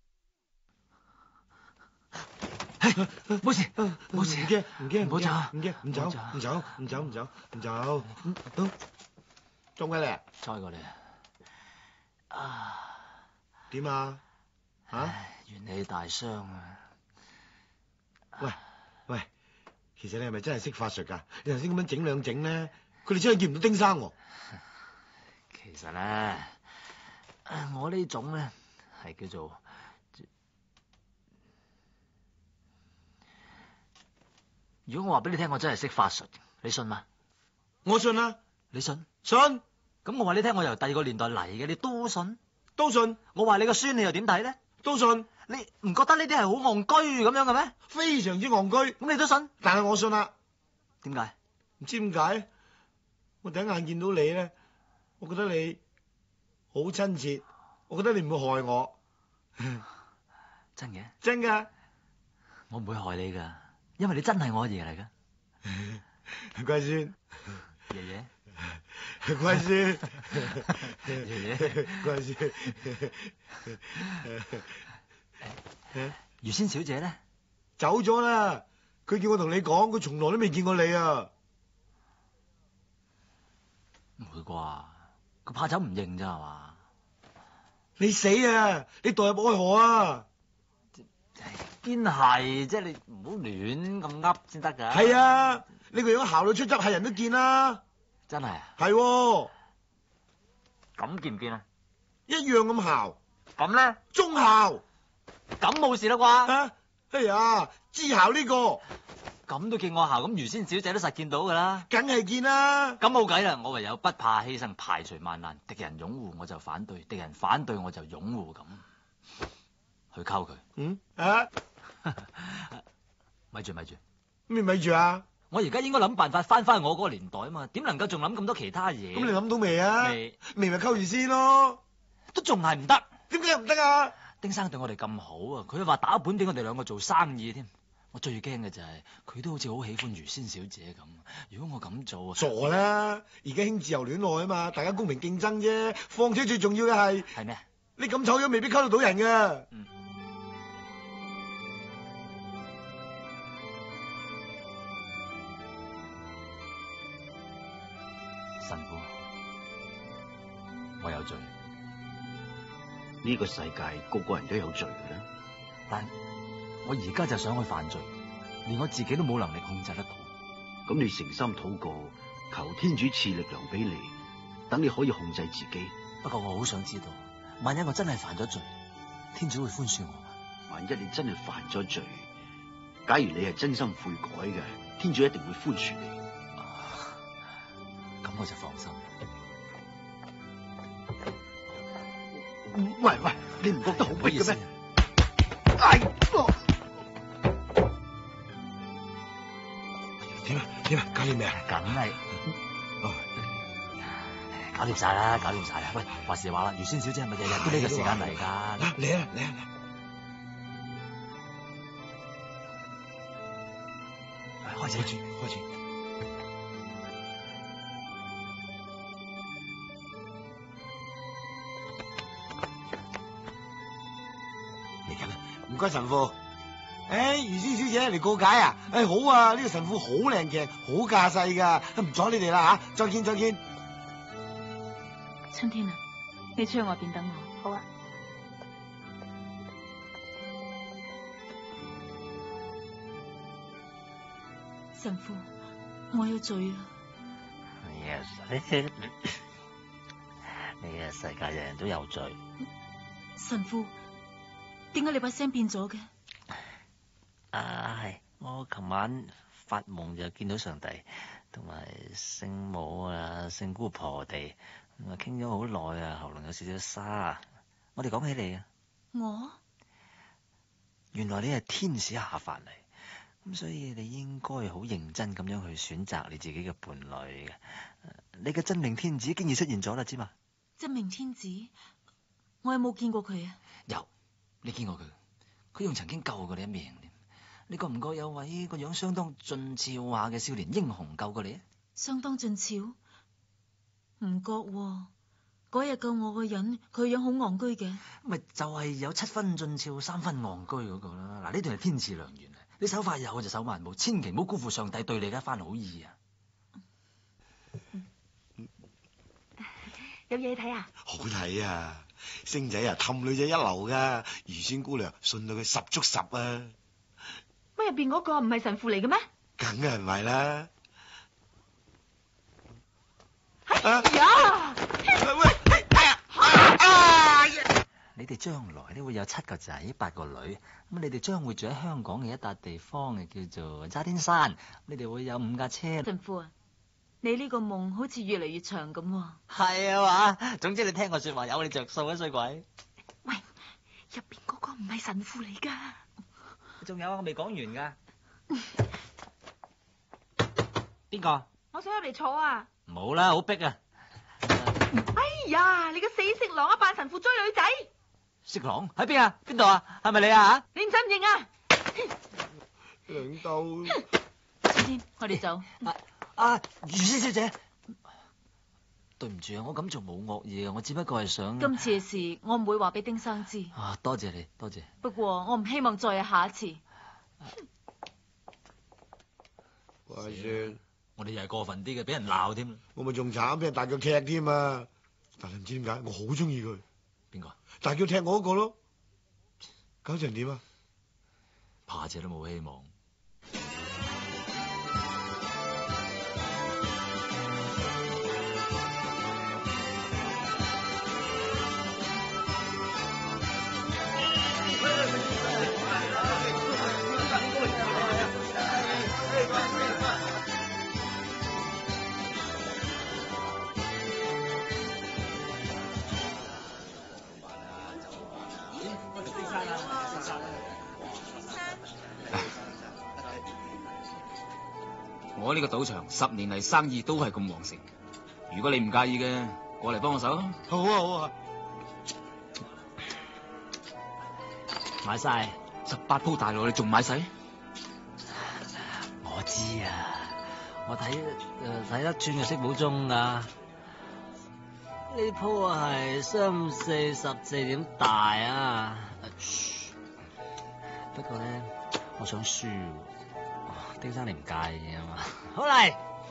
冇事，冇事， 唔驚，唔驚， 唔好走， 唔驚，唔走，唔走，唔走，唔走，唔走，都中嘅咧？ 猜過你啊？ 點啊？嚇？ 元氣大傷啊！ 喂喂，其實你係咪真係識法術㗎？你頭先咁樣整兩整咧，佢哋真係見唔到丁生喎。 其實咧，我呢種咧係叫做，如果我話俾你聽，我真係識法術，你信嗎？ 我信啊， 你信？ 信。 咁我話你聽，我由第二個年代嚟嘅，你都信？ 都信。 我話你個孫，你又點睇咧？ 都信。 你唔覺得呢啲係好戇居咁樣嘅咩？ 非常之戇居。 咁你都信？ 但係我信啦。 點解？ 唔知點解？我第一眼見到你咧，我覺得你好親切，我覺得你唔會害我。 真嘅？ 真㗎。 我唔會害你㗎，因為你真係我阿爺嚟㗎。 乖孫。 爺爺。 乖孫。 爺爺。 乖孫。 余仙小姐咧？ 走咗啦，佢叫我同你講，佢從來都未見過你啊。 唔會啩？佢怕走唔認咋係嘛？ 你死啊！你墮入愛河啊！ 堅係，即係你唔好亂咁噏先得㗎。 係啊，你個樣姣到出汁，係人都見啦。 真係啊？ 係喎。 咁見唔見啊？ 一樣咁姣。 咁咧？ 中姣。 咁冇事啦啩？ 啊，哎呀，知姣呢個。 咁都見我姣，咁余仙小姐都實見到㗎啦。 梗係見啦。 咁冇計啦，我唯有不怕犧牲，排除萬難。敵人擁護我就反對，敵人反對我就擁護咁，去溝佢。 嗯啊？ 咪住咪住。 咩咪住啊？ 我而家應該諗辦法翻返去我嗰個年代啊嘛，點能夠仲諗咁多其他嘢？ 咁你諗到未啊？ 未。 未咪溝住先咯。 都仲係唔得。 點解唔得啊？ 丁生對我哋咁好啊，佢話打本俾我哋兩個做生意添。我最驚嘅就係佢都好似好喜歡余仙小姐咁。如果我咁做， 傻啦！而家興自由戀愛啊嘛，大家公平競爭啫。況且最重要嘅係係咩？ 你咁醜樣未必溝得到人㗎。 嗯。神父，我有罪。 呢個世界個個人都有罪嘅啦， 但我而家就想去犯罪，連我自己都冇能力控制得到。 咁你誠心禱告，求天主賜力量俾你，等你可以控制自己。 不過我好想知道，萬一我真係犯咗罪，天主會寬恕我嗎？ 萬一你真係犯咗罪，假如你係真心悔改嘅，天主一定會寬恕你。 咁、啊、我就放心。 喂喂，你唔覺得好逼嘅咩？哎，點啊點啊，搞掂未啊？ 梗係， 哦， 搞掂晒啦，搞掂晒啦。喂，話時話啦，余仙小姐係咪日日都呢個時間嚟㗎？嚟啊嚟啊嚟！ 開始開始開始。唔該神父，誒，余仙小姐嚟告解啊！誒，好啊，呢個神父好靚嘅，好架勢噶，唔阻你哋啦吓，再見再見。 春天啊，你出去外邊等我。好啊。神父，我有罪啊！ 你嘅你嘅世界人人都有罪。 神父。點解你把聲變咗嘅？ 啊，係我琴晚發夢就見到上帝同埋聖母啊、聖姑婆地，咁啊傾咗好耐啊，喉嚨有少少沙。我哋講起你啊， 我原來你係天使下凡嚟，咁所以你應該好認真咁樣去選擇你自己嘅伴侶嘅。你嘅真命天子經已出現咗啦，知嘛？ 真命天子，我有冇見過佢啊？ 有，你見過佢？佢仲曾經救過你一命。你覺唔覺有位個樣相當俊俏下嘅少年英雄救過你啊？ 相當俊俏？唔覺喎，嗰日救我個人，佢樣好戇居嘅。 咪就係有七分俊俏，三分戇居嗰個啦。嗱，呢段係天賜良緣啊！你手快有就手慢冇，千祈唔好辜負上帝對你嘅一番好意啊！ 有嘢睇啊？ 好睇啊！星仔啊，氹女仔一流噶，如仙姑娘信到佢十足十啊！ 乜入邊嗰個唔係神父嚟嘅咩？ 梗係唔係啦！ 哎呀！ 你哋將來咧會有七個仔八個女，咁你哋將會住喺香港嘅一笪地方嘅叫做渣甸山，你哋會有五架車。 神父啊，你呢個夢好似越嚟越長咁喎。 係啊嘛，總之你聽我說話有你着數啊，衰鬼！ 喂，入邊嗰個唔係神父嚟噶。 仲有啊，我未講完噶。邊個？ 我想入嚟坐啊！ 冇啦，好逼啊！ 哎呀，你個死色狼啊，扮神父追女仔！ 色狼喺邊啊？邊度啊？係咪你啊？ 你唔使唔認啊？ 兩刀。 先先，我哋走。 啊啊，如仙小姐，對唔住啊，我咁做冇惡意啊，我只不過係想。 今次嘅事我唔會話俾丁生知。 啊，多謝你，多謝。 不過我唔希望再有下一次。 話說， 我哋又係過分啲嘅，俾人鬧添。 我咪仲慘，俾人大腳踢添啊！但係唔知點解，我好中意佢。 邊個？ 大腳踢我嗰個咯。搞成點啊？ 怕姐都冇希望。 我呢個賭場十年嚟生意都係咁旺盛，如果你唔介意嘅，過嚟幫我手啊！ 好啊好啊， 買晒十八鋪大鑼，你仲買晒？ 我知啊，我睇誒睇得穿嘅色寶鐘啊，呢鋪係三四十四點大啊。不過咧，我想輸。丁生你唔介意啊嘛？好嚟，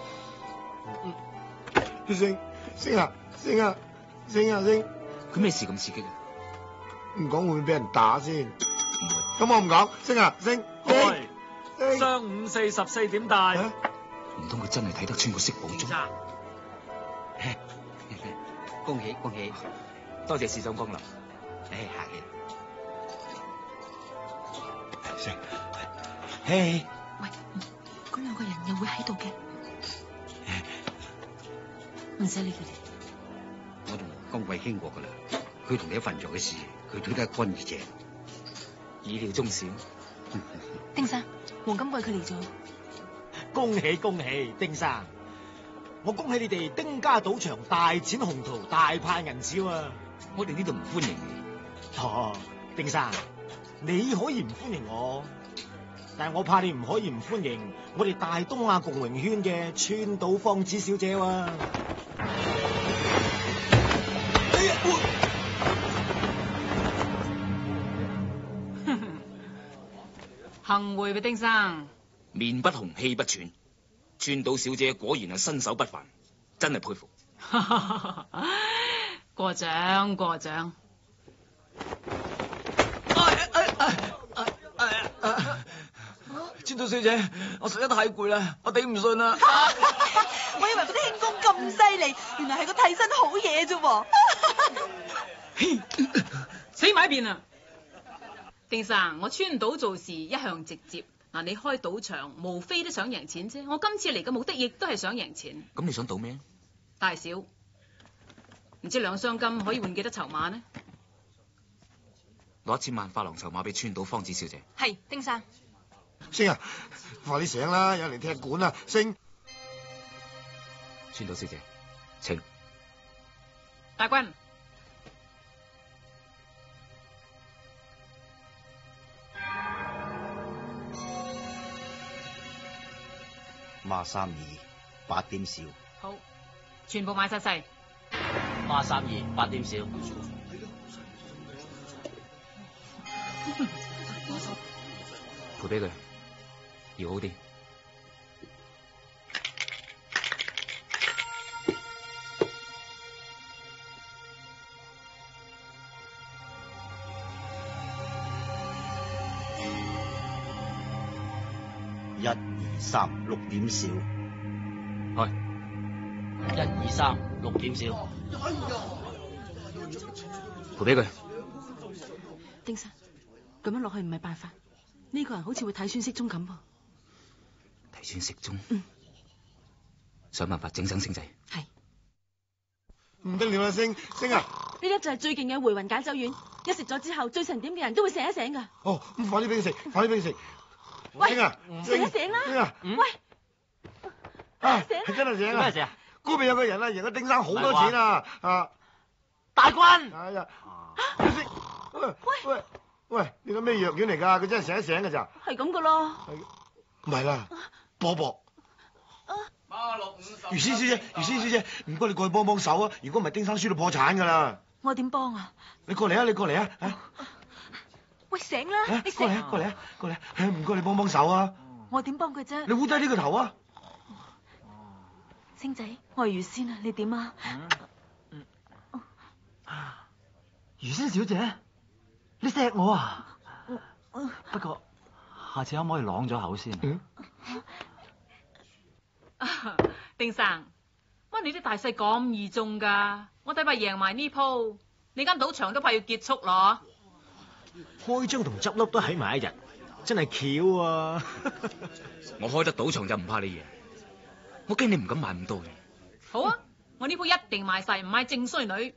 星星啊星啊星啊星， 佢咩事咁刺激啊？ 唔講會唔會俾人打先？ 唔會。 咁我唔講，星啊星。 喂，雙五四十四點大。 唔通佢真係睇得穿個色寶鐘？ 恭喜恭喜，多謝市長光臨。誒，客氣。 星，嘿。 喂，嗰兩個人又會喺度嘅， 唔使理佢哋。 我同江貴傾過噶啦，佢同你一份做嘅事，佢都得一乾二淨。 意料中事。 丁生，黃金貴佢嚟咗。 恭喜恭喜，丁生！我恭喜你哋丁家賭場大展宏圖，大派銀紙啊！ 我哋呢度唔歡迎你。 哦，丁生，你可以唔歡迎我。但係我怕你唔可以唔歡迎我哋大東亞共榮圈嘅川島芳子小姐喎。哎呀！ 幸會嘅丁生， 面不紅氣不喘，川島小姐果然係身手不凡，真係佩服。 過獎過獎。 川島小姐，我實在太攰啦，我頂唔順啦。 我以為嗰啲輕功咁犀利，原來係個替身好嘢啫。 死埋一邊啊！丁生，我川島做事一向直接， 嗱，你開賭場無非都想贏錢啫，我今次嚟嘅目的亦都係想贏錢。 咁你想賭咩？ 大小，唔知兩箱金可以換幾多籌碼呢？ 攞一千萬發廊籌碼俾川島芳子小姐。 係，丁生。 星啊，快啲醒啦，有人嚟踢館啦，星。 川島小姐，請。 大軍。 孖三二八點少。 好，全部買晒晒。 孖三二八點少。 賠俾佢，要好啲。 一二三六點少。 係。 一二三六點少。 賠俾佢。 丁生，咁樣落去唔係辦法。呢、這個人好似會睇穿色盅咁噃。 睇穿色盅。 嗯。 想辦法整醒星仔。 係。 唔得了啦，星星啊！ 呢粒就係最勁嘅回魂解酒丸，一食咗之後醉成點嘅人都會醒一醒噶。 哦，咁快啲俾佢食，快啲俾佢食。 喂， 星啊， 醒一醒啦！ 星啊， 喂， 啊，係真係醒啊！ 咩事啊？ 嗰邊有個人啊，贏咗丁生好多錢啊！啊， 大軍。 係啊。星，喂喂喂，你個咩藥丸嚟㗎？佢真係醒一醒㗎咋？ 係咁噶咯。 唔係啦，波波。 孖六五十。 余仙小姐，余仙小姐，唔該你過去幫幫手啊！如果唔係，丁生輸到破產㗎啦。 我點幫啊？ 你過嚟啊！你過嚟啊！啊！ 喂，醒啦！ 啊、 你醒過嚟啊！過嚟啊！過嚟啊！唔該你幫幫手啊！ 我點幫佢啫？ 你烏低呢個頭啊！ 星仔，我係余仙啊，你點啊？ 嗯嗯、余仙小姐，你錫我啊？不過下次可唔可以啷咗口先？嗯啊、丁生，乜你啲大細咁易中㗎？我睇怕贏埋呢鋪，你間賭場都怕要結束咯。 開張同執笠都喺埋一日，真係巧啊！ 我開得賭場就唔怕你贏，我驚你唔敢買咁多嘅。 好啊，我呢鋪一定賣晒，唔買正衰女。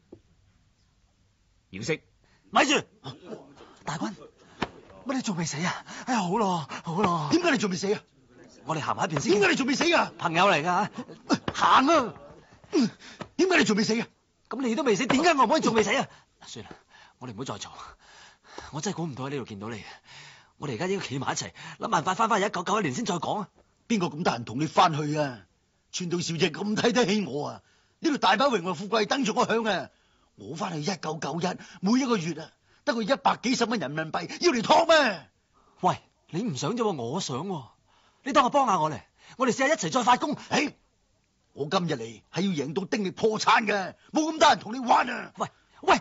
要識， 咪住，大軍，乜你仲未死啊？哎呀，好咯，好咯。點解你仲未死啊？我哋行埋一邊先。點解你仲未死啊？朋友嚟噶，行啊！點解你仲未死啊？咁你都未死，點解我唔可以仲未死啊？算啦，我哋唔好再嘈。我真係估唔到喺呢度見到你。我哋而家應該企埋一齊，諗辦法翻返去一九九一年先再講啊！ 邊個咁得閒同你翻去啊？川島小姐咁睇得起我啊！呢度大把榮華富貴等住我享啊！我翻去一九九一，每一個月啊，得個一百幾十蚊人民幣，要嚟托咩？ 喂，你唔想啫喎，我想喎。你等我幫下我嚟，我哋試下一齊再發工。 誒，我今日嚟係要贏到丁力破產嘅，冇咁得閒同你玩啊！ 喂喂，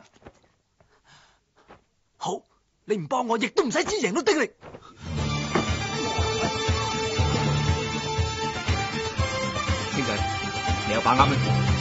好，你唔幫我，亦都唔使知贏到丁力。 星仔，你有把握咩？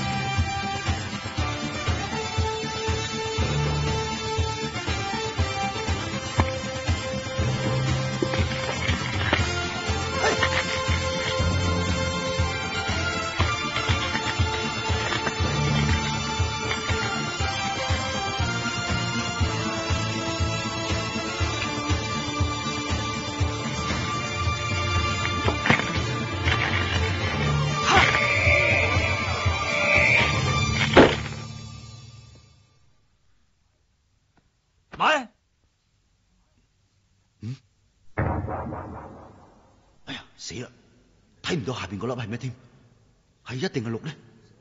買。 嗯？哎呀，死啦！睇唔到下邊嗰粒係咩添？係一定係六咧？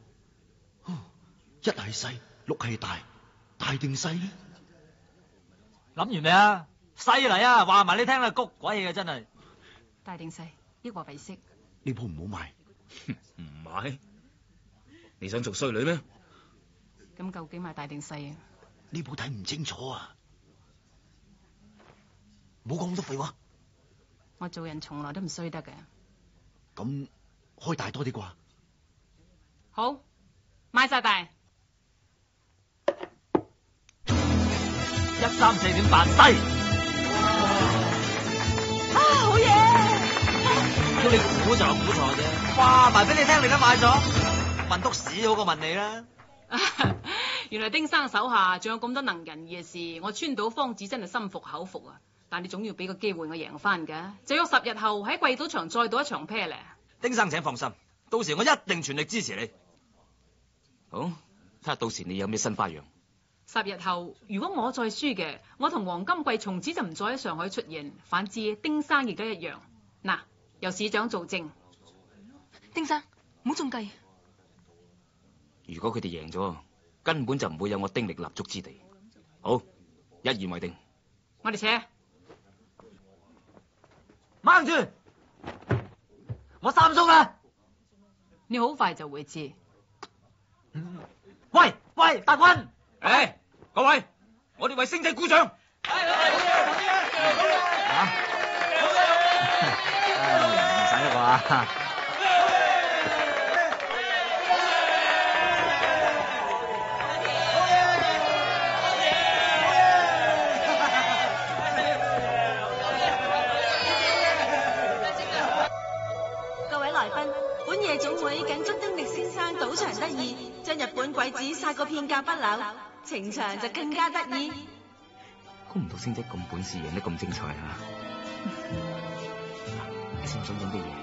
一係細，六係大，大定細咧？ 諗完未啊？細嚟啊！話埋你聽啦，谷鬼氣嘅真係。 大定細，抑或為息？ 呢鋪唔好買。 唔買？你想做衰女咩？ 咁究竟買大定細啊？ 呢鋪睇唔清楚啊！冇講咁多廢話。 我做人從來都唔衰得嘅。 咁開大多啲啩？ 好，買晒大。 一三四點八低。 啊，好嘢！ 叫你估就估錯啫。哇，埋俾你聽，你都買咗，問篤屎好過問你啦。 原來丁生手下仲有咁多能人異嘅事，我川島芳子真係心服口服啊！但你總要俾個機會我贏翻㗎，就約十日後喺貴賭場再賭一場啤咧。 丁生請放心，到時我一定全力支持你。好，睇下到時你有咩新花樣。 十日後如果我再輸嘅，我同黃金貴從此就唔再喺上海出現。反之，丁生亦都一樣。嗱，由市長做證。 丁生，唔好中計。 如果佢哋贏咗，根本就唔會有我丁力立足之地。好，一言為定。 我哋扯， 掹住，我三叔啦。 你好快就會知。 喂喂，大軍， 誒，各位，我哋為星仔鼓掌。 啊！唔使啦啩。 本夜總會謹祝丁力先生賭場得意，將日本鬼子殺個片甲不留，情場就更加得意。 估唔到星仔咁本事，贏得咁精彩啊！你想唔想飲啲嘢？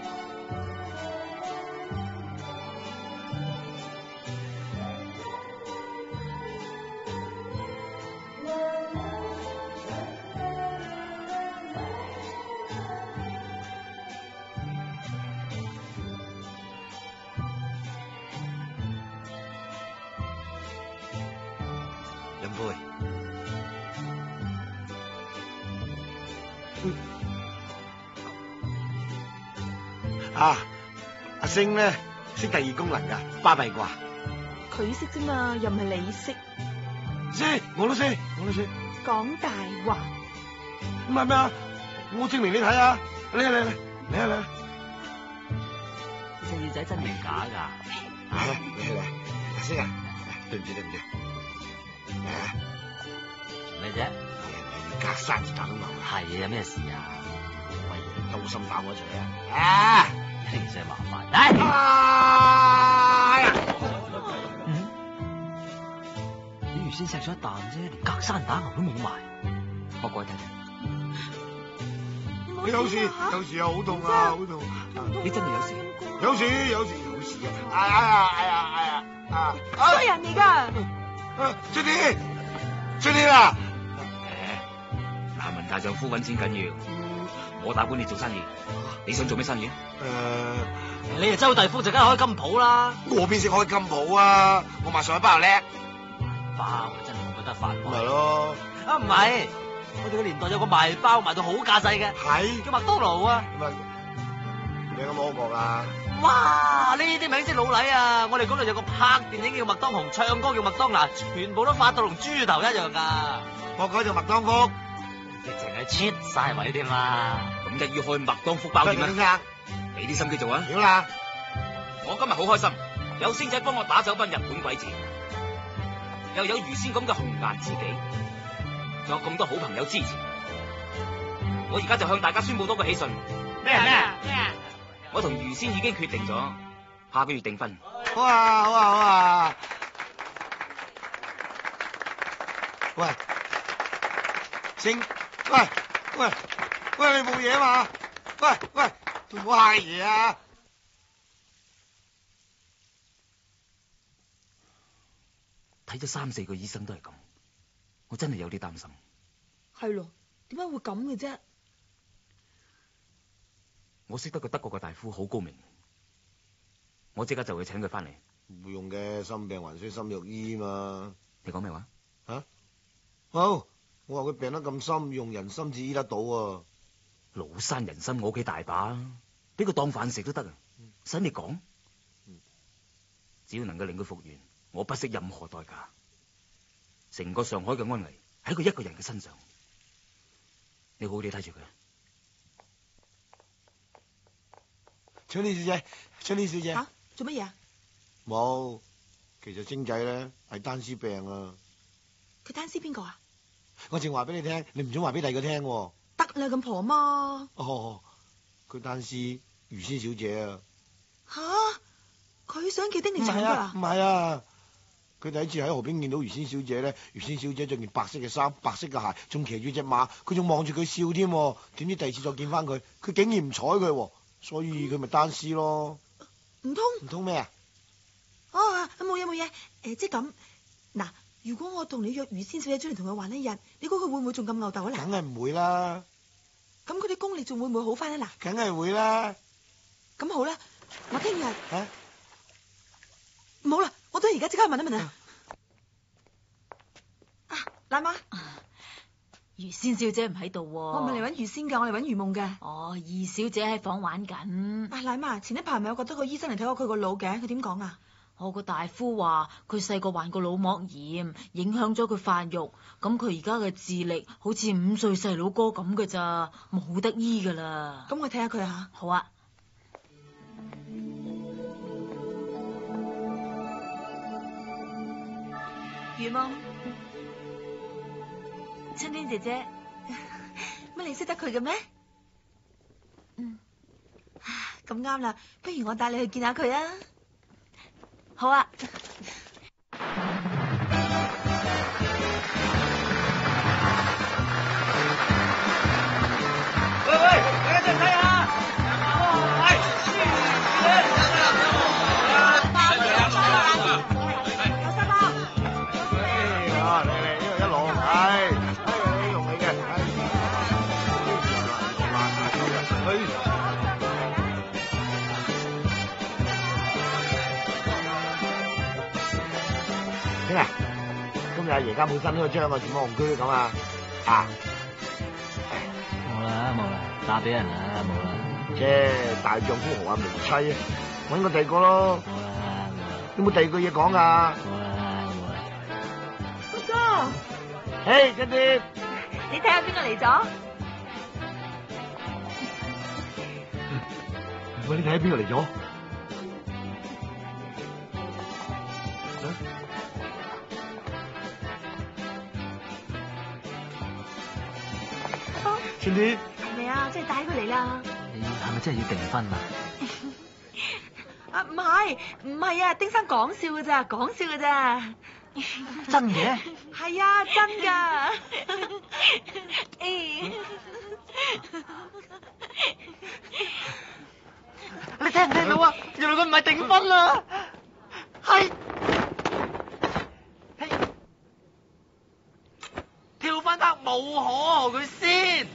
啊，阿星咧識第二功能噶，巴閉啩？ 佢識啫嘛，又唔係你識。 識，我都識，我都識。 講大話。 唔係咩啊？我證明你睇下，嚟嚟嚟嚟啊嚟！ 四仔真定假㗎？ 啊，嚟嚟，阿星啊，對唔住對唔住。嚟啊！ 做咩啫？ 隔山就打到牛。 係啊，有咩事啊？ 喂，刀心打我一錘啊！啊！ 零舍麻煩。 哎呀！ 嗯，你原先錫咗一啖啫，連隔山打牛都冇埋。我過去睇睇。 你有事？有事啊！好痛啊！好痛！ 你真係有事？ 有事有事有事啊！哎呀哎呀哎呀啊！ 衰人嚟㗎！ 啊，春天，春天啊！ 誒，男人大丈夫揾錢緊要，我打本你做生意，你想做咩生意？ 誒， 你係周大福就梗係開金鋪啦。 我邊識開金鋪啊？我賣上海包又叻。 包真係冇得發喎。 咪咯。 啊唔係，我哋個年代有個賣包賣到好架勢嘅， 係叫麥當勞啊。 咪你有冇摸過啊？ 哇！呢啲名識老禮啊！我哋嗰度有個拍電影叫麥當雄，唱歌叫麥當娜，全部都發到同豬頭一樣噶。 我改做麥當福， 直情係切晒位添啦。 咁一於開麥當福包店啦。俾啲心機做啊！ 屌啦！ 我今日好開心，有星仔幫我打走班日本鬼子，又有如仙咁嘅紅顏知己，仲有咁多好朋友支持。我而家就向大家宣布多個喜訊。 咩啊咩啊咩啊！ 我同如仙已經決定咗，下個月訂婚。 好啊好啊好啊！喂，星，喂喂喂，你冇嘢嘛？喂喂，唔好嗌嘢啊！ 睇咗三四個醫生都係咁，我真係有啲擔心。 係咯，點解會咁嘅啫？ 我識得個德國嘅大夫好高明，我即刻就會請佢翻嚟。 冇用嘅，心病還需心藥醫嘛。 你講咩話？ 吓、啊？好，我話佢病得咁深，用人參至醫得到啊。 廬山人參我屋企大把，俾佢當飯食都得啊，使你講？只要能夠令佢復原，我不惜任何代價。成個上海嘅安危喺佢一個人嘅身上，你好好地睇住佢。 春天小姐，春天小姐， 吓做乜嘢啊？ 冇，其實星仔咧係單絲病啊。 佢單絲邊個啊？ 我淨話俾你聽，你唔准話俾第二個聽。 得啦，咁婆媽。 哦，佢單絲魚仙小姐啊。 吓，佢想叫丁力長唔係啊， 㗎？ 唔係啊。佢第一次喺河邊見到魚仙小姐咧，魚仙小姐着件白色嘅衫、白色嘅鞋，仲騎住隻馬，佢仲望住佢笑添。點知第二次再見翻佢，佢竟然唔睬佢，所以佢咪單絲咯。 唔通？ 唔通咩啊？ 哦，冇嘢冇嘢。誒，即係咁。嗱，如果我同你約魚仙小姐出嚟同佢玩一日，你估佢會唔會仲咁吽哣啊？嗱， 梗係唔會啦。 咁佢啲功力仲會唔會好翻啊？嗱， 梗係會啦。 咁好啦，我聽日。 啊？ 唔好啦，我都而家即刻問一問啊！啊，奶媽， 魚仙小姐唔喺度喎。 我唔係嚟揾魚仙㗎，我嚟揾魚夢㗎。 哦，二小姐喺房玩緊。 啊，奶媽，前一排咪有覺得個醫生嚟睇過佢個腦嘅，佢點講啊？ 我個大夫話佢細個患過腦膜炎，影響咗佢發育，咁佢而家嘅智力好似五歲細佬哥咁㗎咋，冇得醫㗎啦。 咁我睇下佢嚇。 好啊。 魚夢， 春天姐姐， 乜你識得佢嘅咩？ 嗯， 咁啱啦，不如我帶你去見下佢啊！ 好啊。 喂喂，大家再睇下。 今日阿爺家本身呢個張啊，做乜戇居咁啊？啊！ 冇啦冇啦，打俾人啦冇啦。 啫，大丈夫何患無妻啊？搵個第二個咯。 冇啦冇啦。 有冇第二句嘢講噶？ 冇啦冇啦。 叔叔， 嘿，跟住你睇下邊個嚟咗？ 喂，你睇下邊個嚟咗？春天係咪啊？即係帶佢嚟啦！ 你係咪真係要訂婚啊？ 啊，唔係唔係啊，丁生講笑㗎咋，講笑㗎咋。 真嘅？ 係啊，真㗎。 你聽唔聽到啊？原來佢唔係訂婚啊，係跳翻得冇可賀佢先。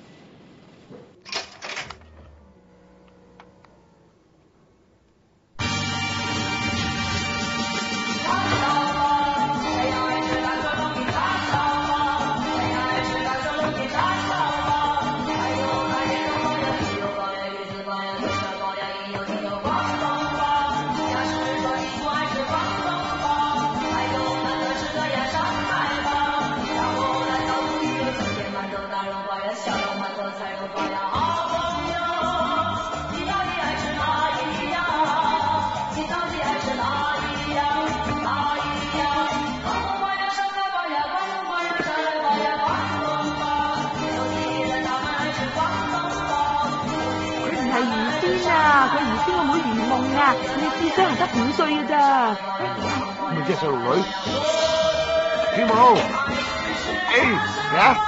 智商係得五歲嘅咋？ 咪即係細路女，跳舞，哎，嚟啊！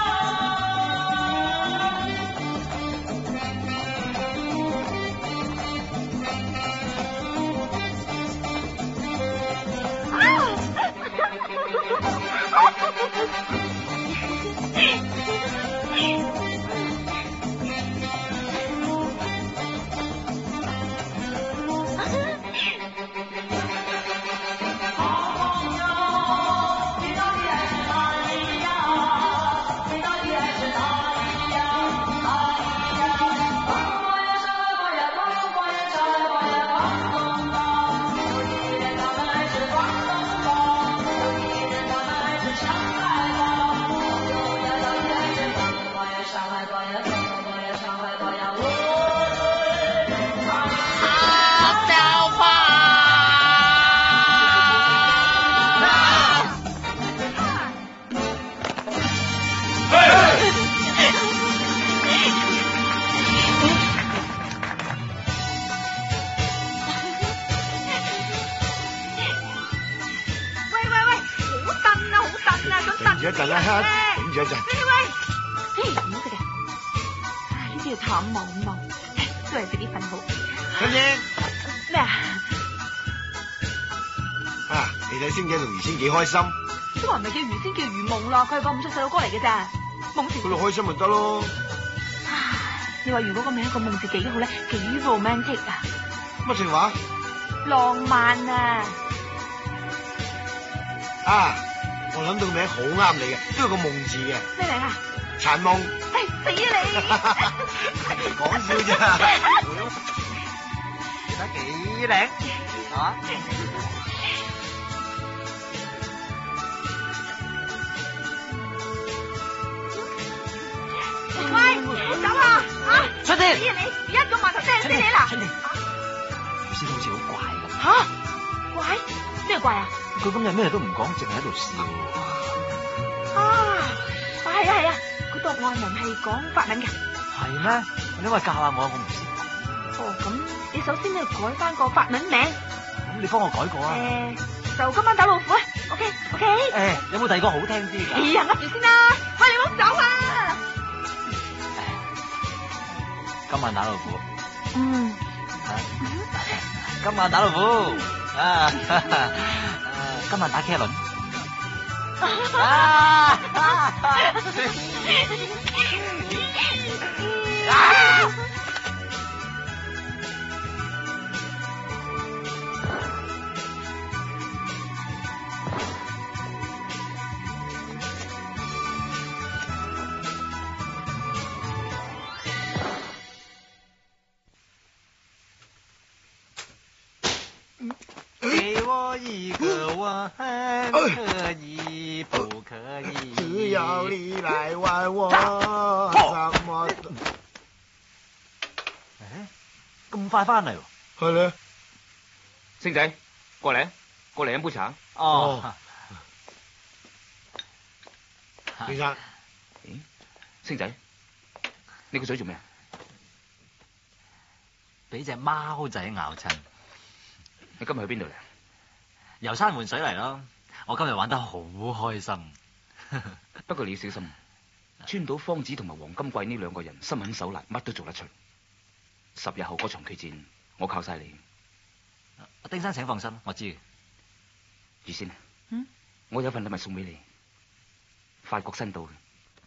住一陣啦，頂住一陣。 喂喂，嘿，唔好食嘅，唉，呢啲要淡望望，都係食啲粉好。 親姐， 咩啊？ 啊，你睇星姐同魚仙幾開心， 都話唔係叫魚仙叫魚夢咯，佢係個五歲細佬哥嚟嘅咋，夢字。 佢哋開心咪得咯。 你話如果個名個夢字幾好咧，幾 romantic 啊！ 乜情話？ 浪漫啊！ 啊，我諗到個名好啱你嘅，都有個夢字嘅。 咩名啊？ 殘夢。 唉，死啊你！ 講笑啫。 記得幾靚，係嘛？ 喂，走啊！啊！ 春天， 死啊你！一個碼頭釘死你啦！ 春天，魚仙好似好怪咁。 吓？怪？咩怪啊？ 佢今日咩都唔講，淨係喺度笑。 啊！係啊係啊，佢讀外文係講法文嘅。 係咩？你話教下我，我唔識。 哦，咁你首先要改翻個法文名。 咁你幫我改過啊？ 誒，就今晚打老虎啊 ！OK OK。 誒，有冇第二個好聽啲㗎？ 哎呀，噏住先啦！喂，你唔好走啊！ 今晚打老虎。 嗯。 今晚打老虎。啊！今晚打茄輪。啊！ 給我一個吻，可以不可以？ 只要你來玩我，什麼都。 咁快翻嚟？ 係咧。 星仔，過嚟，過嚟飲杯茶。 哦。 先生。 咦，星仔，你個嘴做咩？ 俾隻貓仔咬親。 你今日去邊度嚟？ 遊山玩水嚟咯。我今日玩得好開心。 不過你要小心，川島芳子同埋黃金貴呢兩個人心狠手辣，乜都做得出。十日後嗰場決戰，我靠晒你。 丁生請放心，我知。 魚仙， 嗯， 我有份禮物送俾你，法國新到嘅。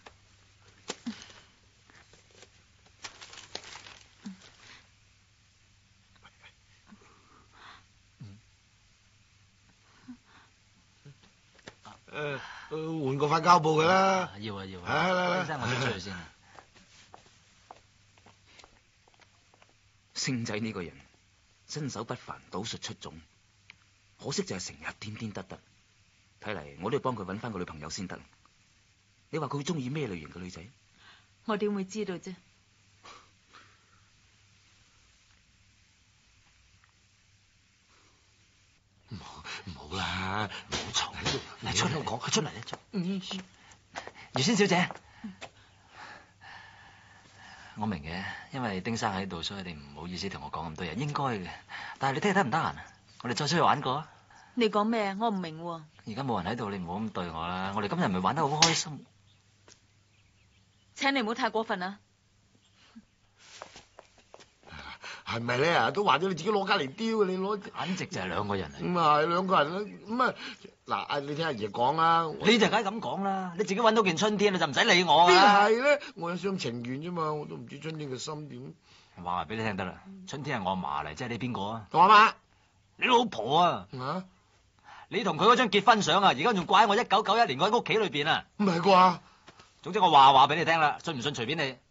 誒，換個塊膠布佢啦。 要啊要啊。 嚟嚟嚟， 丁生我先出去先。 星仔呢個人身手不凡，賭術出眾，可惜就係成日癲癲得得。睇嚟我都要幫佢揾翻個女朋友先得。你話佢中意咩類型嘅女仔？ 我點會知道啫？ 唔好啦，唔好嘈喺度， 嚟出嚟講，出嚟啦，出。 嗯， 魚仙小姐，我明嘅，因為丁生喺度，所以你唔好意思同我講咁多嘢，應該嘅。但係你聽日得唔得閒啊？我哋再出去玩過啊？ 你講咩啊？我唔明喎。 而家冇人喺度，你唔好咁對我啦。我哋今日咪玩得好開心。 請你唔好太過分啊！ 係咪咧啊？都話咗你自己攞架嚟丟，你攞簡直就係兩個人嚟。 咁啊，係兩個人啦。咁啊，嗱，你聽阿爺講啦。 你就梗係咁講啦，你自己揾到件春天，你就唔使理我啊。 邊係咧？我一廂情願啫嘛，我都唔知春天嘅心點。 話埋俾你聽得啦，春天係我阿嫲嚟，即係你邊個啊？ 我阿媽。 你老婆啊？ 啊？ 你同佢嗰張結婚相啊，而家仲掛喺我一九九一年我喺屋企裏邊啊。 唔係啩？ 總之我話話俾你聽啦，信唔信隨便你。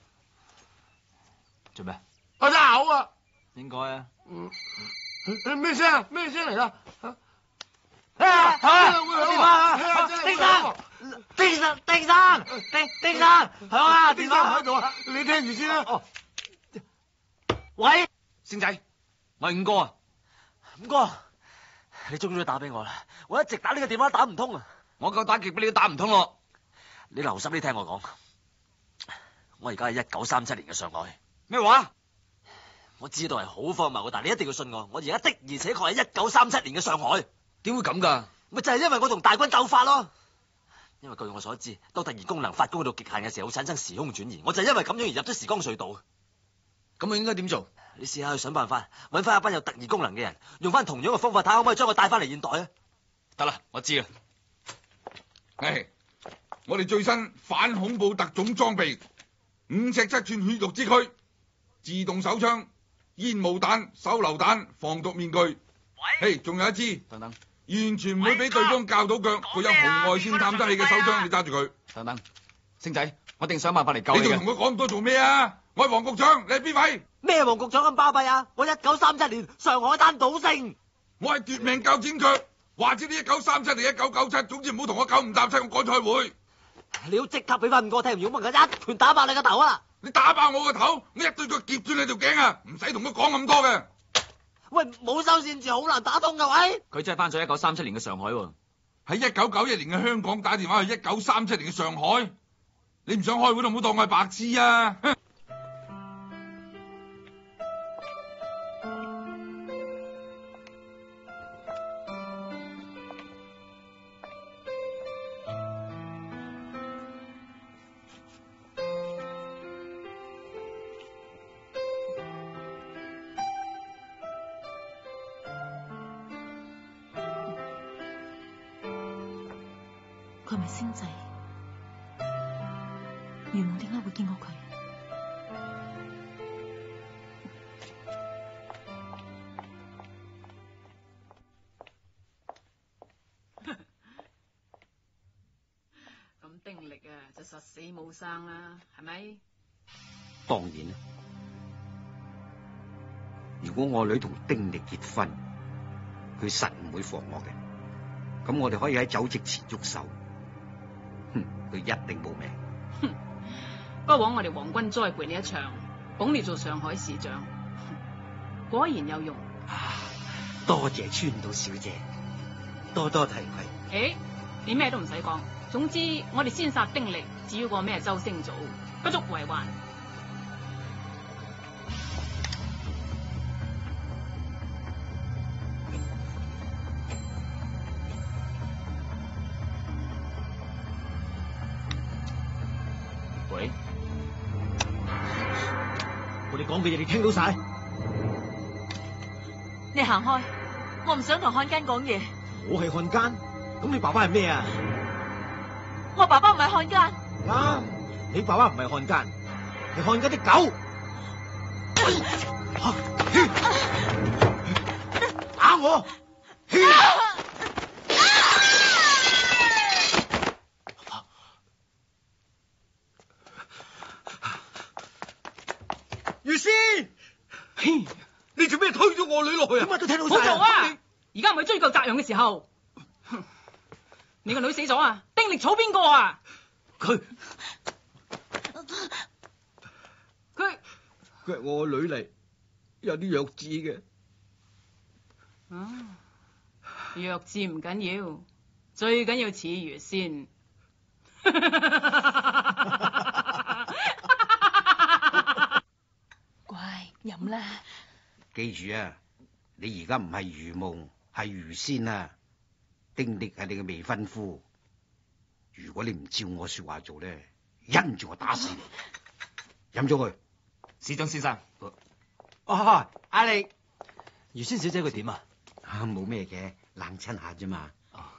做咩？ 我真係口啊！ 應該啊。 嗯。咩聲啊？咩聲嚟㗎？啊！ 啊！電話！ 丁生， 丁生，丁生，丁丁生，響啊！ 丁生喺度啊！你聽住先啦。 哦。喂，星仔，我係五哥啊。五哥，你終於都打俾我啦！我一直打呢個電話打唔通啊！ 我夠打極俾你都打唔通咯。 你留心啲聽我講，我而家係一九三七年嘅上海。 咩話？ 我知道係好荒謬，但係你一定要信我。我而家的而且確係一九三七年嘅上海。 點會咁噶？ 咪就係因為我同大軍鬥法咯。 因為據我所知，當特異功能發高到極限嘅時候，會產生時空轉移。我就因為咁樣而入咗時光隧道。 咁我應該點做？ 你試下去想辦法，搵翻一班有特異功能嘅人，用翻同樣嘅方法，睇下可唔可以將我帶翻嚟現代啊！ 得啦，我知啦。 唉，我哋最新反恐怖特種裝備，五尺七寸血肉之軀，自動手槍、煙霧彈、手榴彈、防毒面具。喂，嘿，仲有一支， 等等， 完全唔會俾對方較到腳，佢有紅外線探測器嘅手槍，你揸住佢。 等等，星仔，我一定想辦法嚟救你嘅。 你仲同佢講咁多做咩啊？我係黃局長，你係邊位？ 咩黃局長咁巴閉啊？我一九三七年上海灘賭聖， 我係奪命鉸剪腳，或者你一九三七定一九九七，總之唔好同我九唔搭七，我趕開會。 你要即刻俾翻五個聽，如果唔係一拳打爆你個頭啊！ 你打爆我個頭，我一對腳夾住你條頸啊！唔使同佢講咁多嘅。 喂，冇收線住，好難打通噶喂。 佢真係翻咗一九三七年嘅上海喎， 喺一九九一年嘅香港打電話去一九三七年嘅上海，你唔想開會都唔好當我係白痴啊！ 佢係咪星仔？圓夢點解會見過佢？ 咁丁力啊，就實死冇生啦，係咪？ 當然啦，如果我女同丁力結婚，佢實唔會防我嘅。咁我哋可以喺走職前喐手。哼，佢一定冇命。 哼，不枉我哋皇軍栽培你一場，捧你做上海市長，果然有用。 多謝川島小姐，多多提攜。 誒，你咩都唔使講，總之我哋先殺丁力，至於個咩周星祖，不足為患。 喂，我哋講嘅嘢你聽到晒？ 你行開，我唔想同漢奸講嘢。 我係漢奸，咁你爸爸係咩啊？ 我爸爸唔係漢奸。 啱，你爸爸唔係漢奸，係漢奸啲狗。打我！ 月仙，你做咩推咗我女落去啊？ 點解都聽到晒？好做啊！而家唔係追究責任嘅時候。你個女死咗啊？丁力草邊個啊？ 佢佢佢係我個女嚟，有啲弱智嘅。 啊，弱智唔緊要，最緊要似月仙。 乖，飲啦。 記住啊，你而家唔係如夢，係如仙啊！丁力係你嘅未婚夫，如果你唔照我說話做咧，因住我打死你。飲咗佢， 市長先生。 啊，阿力， 如仙小姐佢點啊？ 啊，冇咩嘅，冷親下啫嘛。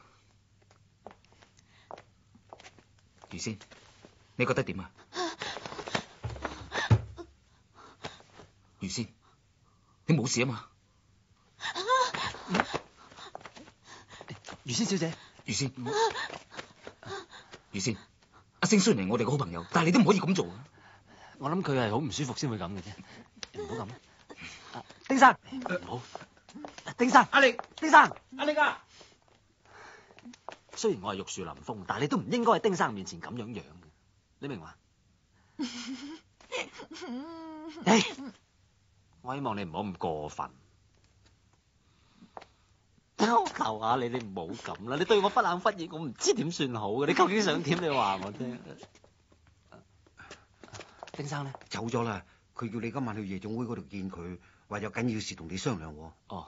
如仙，你覺得點啊？如仙，你冇事啊嘛？ 如仙小姐， 如仙，如仙，阿星雖然係我哋嘅好朋友，但係你都唔可以咁做啊！ 我諗佢係好唔舒服先會咁嘅啫，唔好咁。丁生，唔好。丁生，阿力，丁生，阿力啊！雖然我係玉樹臨風，但係你都唔應該喺丁生面前咁樣樣嘅，你明嘛？唉，我希望你唔好咁過分。我求下你，你唔好咁啦！你對我忽冷忽熱，我唔知點算好嘅。你究竟想點？你話我聽。丁生咧走咗啦，佢叫你今晚去夜總會嗰度見佢，話有緊要事同你商量。 哦。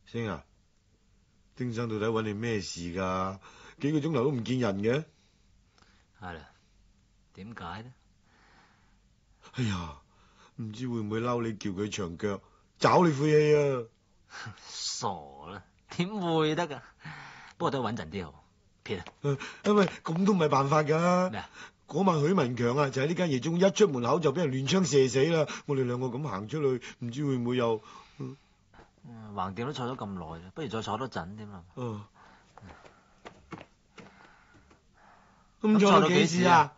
星啊，丁生到底揾你咩事㗎？幾個鐘頭都唔見人嘅。 係啦，點解呢？ 哎呀，唔知會唔會嬲你叫佢長腳，找你晦氣啊！ 傻啦，點會得㗎？不過都穩陣啲好。撇啊！ 因為咁都唔係辦法㗎。 咩啊？ 嗰晚許文強啊，就喺呢間夜中一出門口就俾人亂槍射死啦。我哋兩個咁行出去，唔知會唔會又……嗯， 橫掂都坐咗咁耐啦，不如再坐多陣添啦。 哦。咁坐到幾時啊？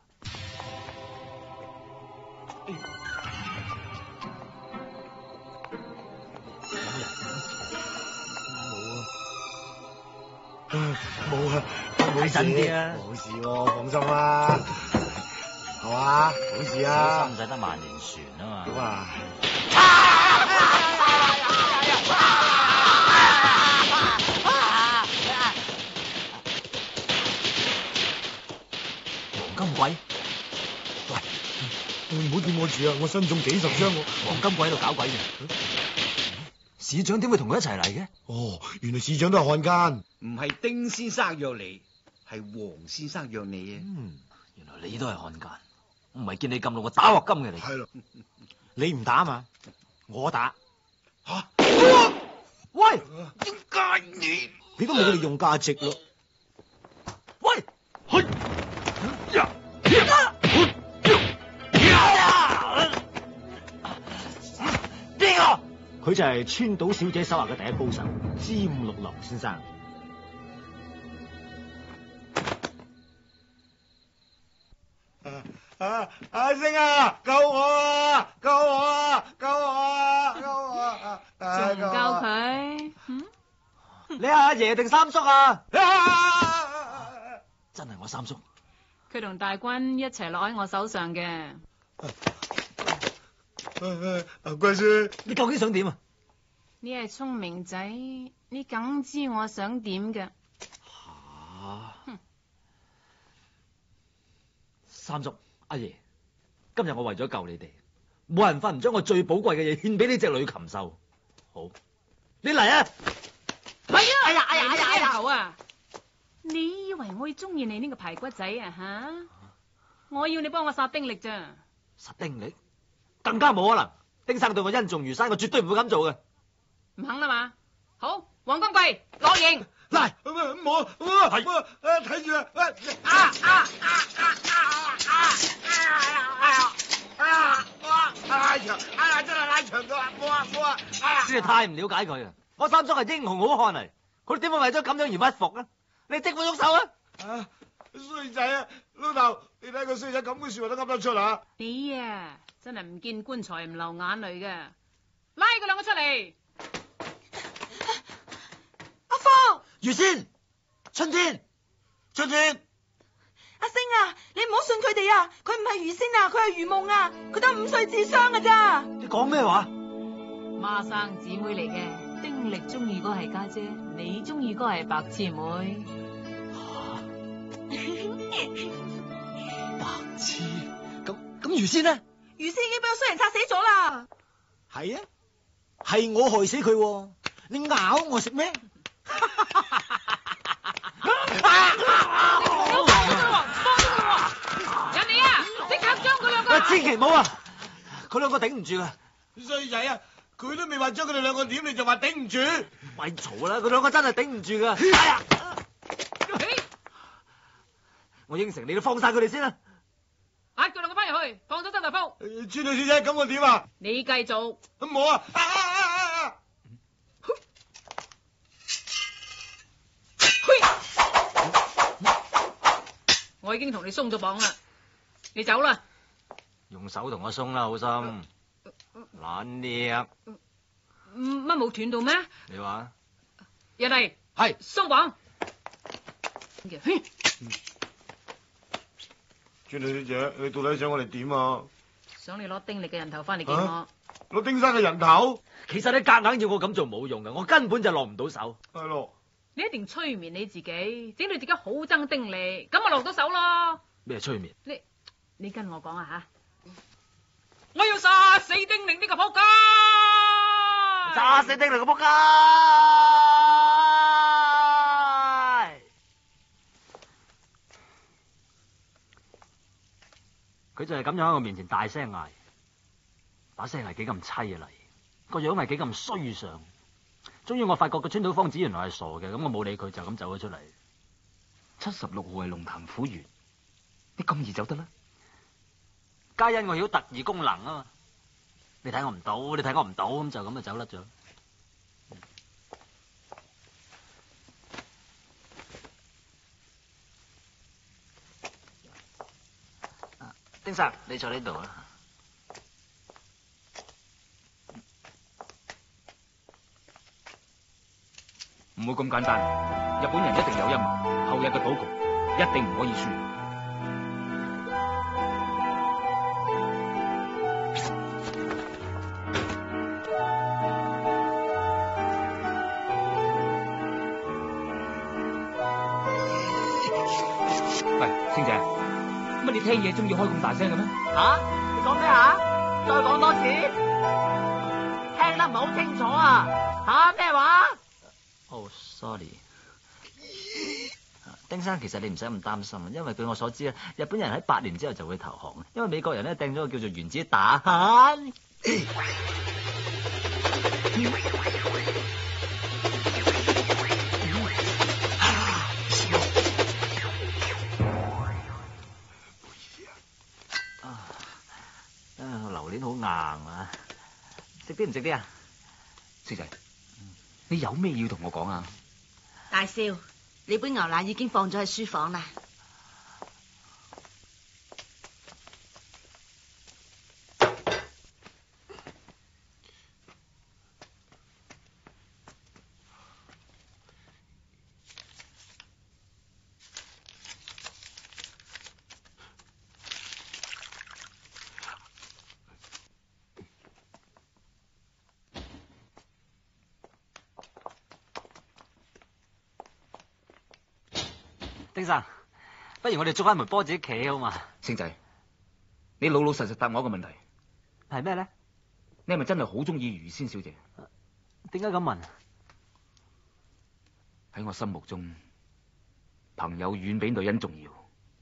冇啊，冇事啊，冇事喎，放心啦，係嘛，冇事啊， 唔使得萬年船啊嘛。 咁啊。 黃金鬼， 喂，唔好掂我住啊！我身中幾十傷喎。 黃金鬼喺度搞鬼嘅。市長點會同佢一齊嚟嘅？ 哦，原來市長都係漢奸。 唔係丁先生約你，係黃先生約你啊。 嗯，原來你都係漢奸，我唔係見你咁老個打鑊金嘅你。 係咯， 你唔打嘛？我打。 吓、啊？ 喂， 點解你？ 你都冇利用價值咯。喂，去呀！邊個？佢就係川島小姐手下嘅第一高手，詹六郎先生。 啊！阿星啊，救我啊！救我啊！救我啊！救我啊！ 仲唔救佢？嗯？ 你係阿爺定三叔啊？真係我三叔。 佢同大軍一齊落喺我手上嘅。 阿貴叔， 你究竟想點啊？ 你係聰明仔，你梗知我想點嘅。 吓！三叔，阿爺，今日我為咗救你哋，冇人法唔將我最寶貴嘅嘢獻俾呢隻女禽獸。好，你嚟啊！ 係啊！哎呀哎呀哎呀哎呀！好啊！你以為我會中意你呢個排骨仔啊吓？我要你幫我殺丁力咋？ 殺丁力？更加冇可能！丁生對我恩重如山，我絕對唔會咁做嘅。 唔肯啦嘛？好，黃金貴落營。 嚟，唔好，唔好，係，誒，睇住啊！啊啊啊啊啊啊啊啊！拉長，哎呀，真係拉長咗啊！冇啊冇啊！哎呀， 真係太唔了解佢啊！我三叔係英雄好漢嚟，佢點會為咗咁樣而屈服啊？你即管喐手啊！ 啊，衰仔啊，老豆，你睇個衰仔咁嘅說話都噏得出啊！ 你啊，真係唔見棺材唔流眼淚嘅，拉佢兩個出嚟。 阿芳， 月仙，春天，春天。 阿星啊，你唔好信佢哋啊！佢唔係魚仙啊，佢係魚夢啊！佢得五歲智商㗎咋？ 你講咩話？ 孖生姊妹嚟嘅，丁力中意嗰係家姐，你中意嗰係白痴妹。 白痴？咁咁魚仙呢？ 魚仙已經俾個衰人殺死咗啦。 係啊，係我害死佢，你咬我食咩？ 人哋啊，即刻將佢兩個。 千祈唔好啊！佢兩個頂唔住啊！ 衰仔啊！佢都未話將佢哋兩個點，你就話頂唔住？ 咪嘈啦！佢兩個真係頂唔住噶。哎呀！我應承你，都放晒佢哋先啦。 壓佢兩個翻入去，放咗真大鋪。 川島小姐，咁我點啊？ 你繼續。 咁我啊！啊啊啊啊我已經同你鬆咗綁啦，你走啦。 用手同我鬆啦，好心。懶叻。 乜冇斷到咩？ 你話？ 入嚟。 係。 鬆綁。 川島小姐，你到底想我哋點啊？ 想你攞丁力嘅人頭翻嚟見我。 攞丁生嘅人頭？ 其實你夾硬要我咁做冇用噶，我根本就落唔到手。 係咯。 你一定催眠你自己，整到自己好憎丁力，咁咪落到手咯。 咩催眠？ 你你跟我講啊吓，我要殺死丁力呢個仆街！ 炸死丁嚟個仆街！佢就係咁樣喺我面前大聲嗌，把聲係幾咁凄厲，個樣係幾咁衰相。終於我發覺個川島芳子原來係傻嘅，咁我冇理佢，就咁走咗出嚟。 七十六號係龍潭虎穴，你咁易走得啦？ 皆因我曉特異功能啊嘛！你睇我唔到，你睇我唔到，咁就咁就走甩咗。丁生，你坐呢度啊。 唔會咁簡單，日本人一定有陰謀，後日嘅賭局一定唔可以輸。喂，星姐，乜你聽嘢中意開咁大聲嘅咩？ 吓？你講咩啊？再講多次，聽得唔係好清楚啊！吓？咩話？哦、oh, ，sorry，丁生，其實你唔使咁擔心，因為據我所知啊，日本人喺八年之後就會投降，因為美國人咧掟咗個叫做原子彈。啊，榴蓮好硬啊！食啲唔食啲啊？ 小仔。你有咩要同我講啊？ 大少，你杯牛奶已經放咗喺書房啦。 丁生，不如我哋捉翻枚波自己企好嘛？ 星仔，你老老實實答我一個問題， 係咩咧？ 你係咪真係好中意余仙小姐？ 點解咁問？ 喺我心目中，朋友遠比女人重要，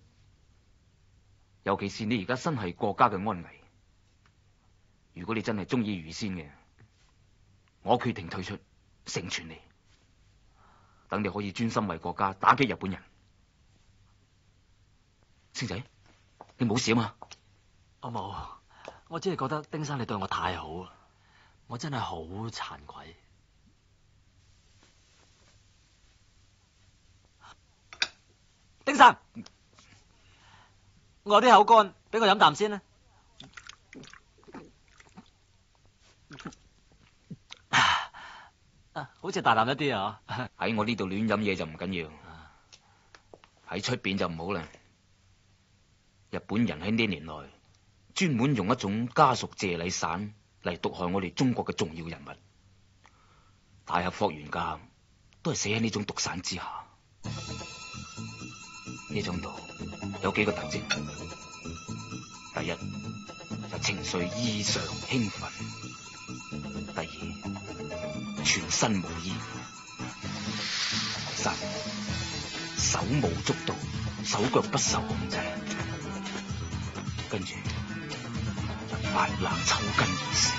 尤其是你而家身係國家嘅安危。如果你真係中意余仙嘅，我決定退出，成全你，等你可以專心為國家打擊日本人。星仔，你冇事啊嘛？ 我冇，我只係覺得丁生你對我太好啦，我真係好慚愧。丁生，我有啲口乾，俾我飲啖先啦。啊，好似大啖一啲啊！ 喺我呢度亂飲嘢就唔緊要，喺出邊就唔好啦。日本人喺呢年內專門用一種家屬謝禮散嚟毒害我哋中國嘅重要人物，大俠霍元甲都係死喺呢種毒散之下。呢種毒有幾個特徵：第一，就情緒異常興奮；第二，全身冇衣；第三，手舞足蹈，手腳不受控制。跟住發冷抽筋而死。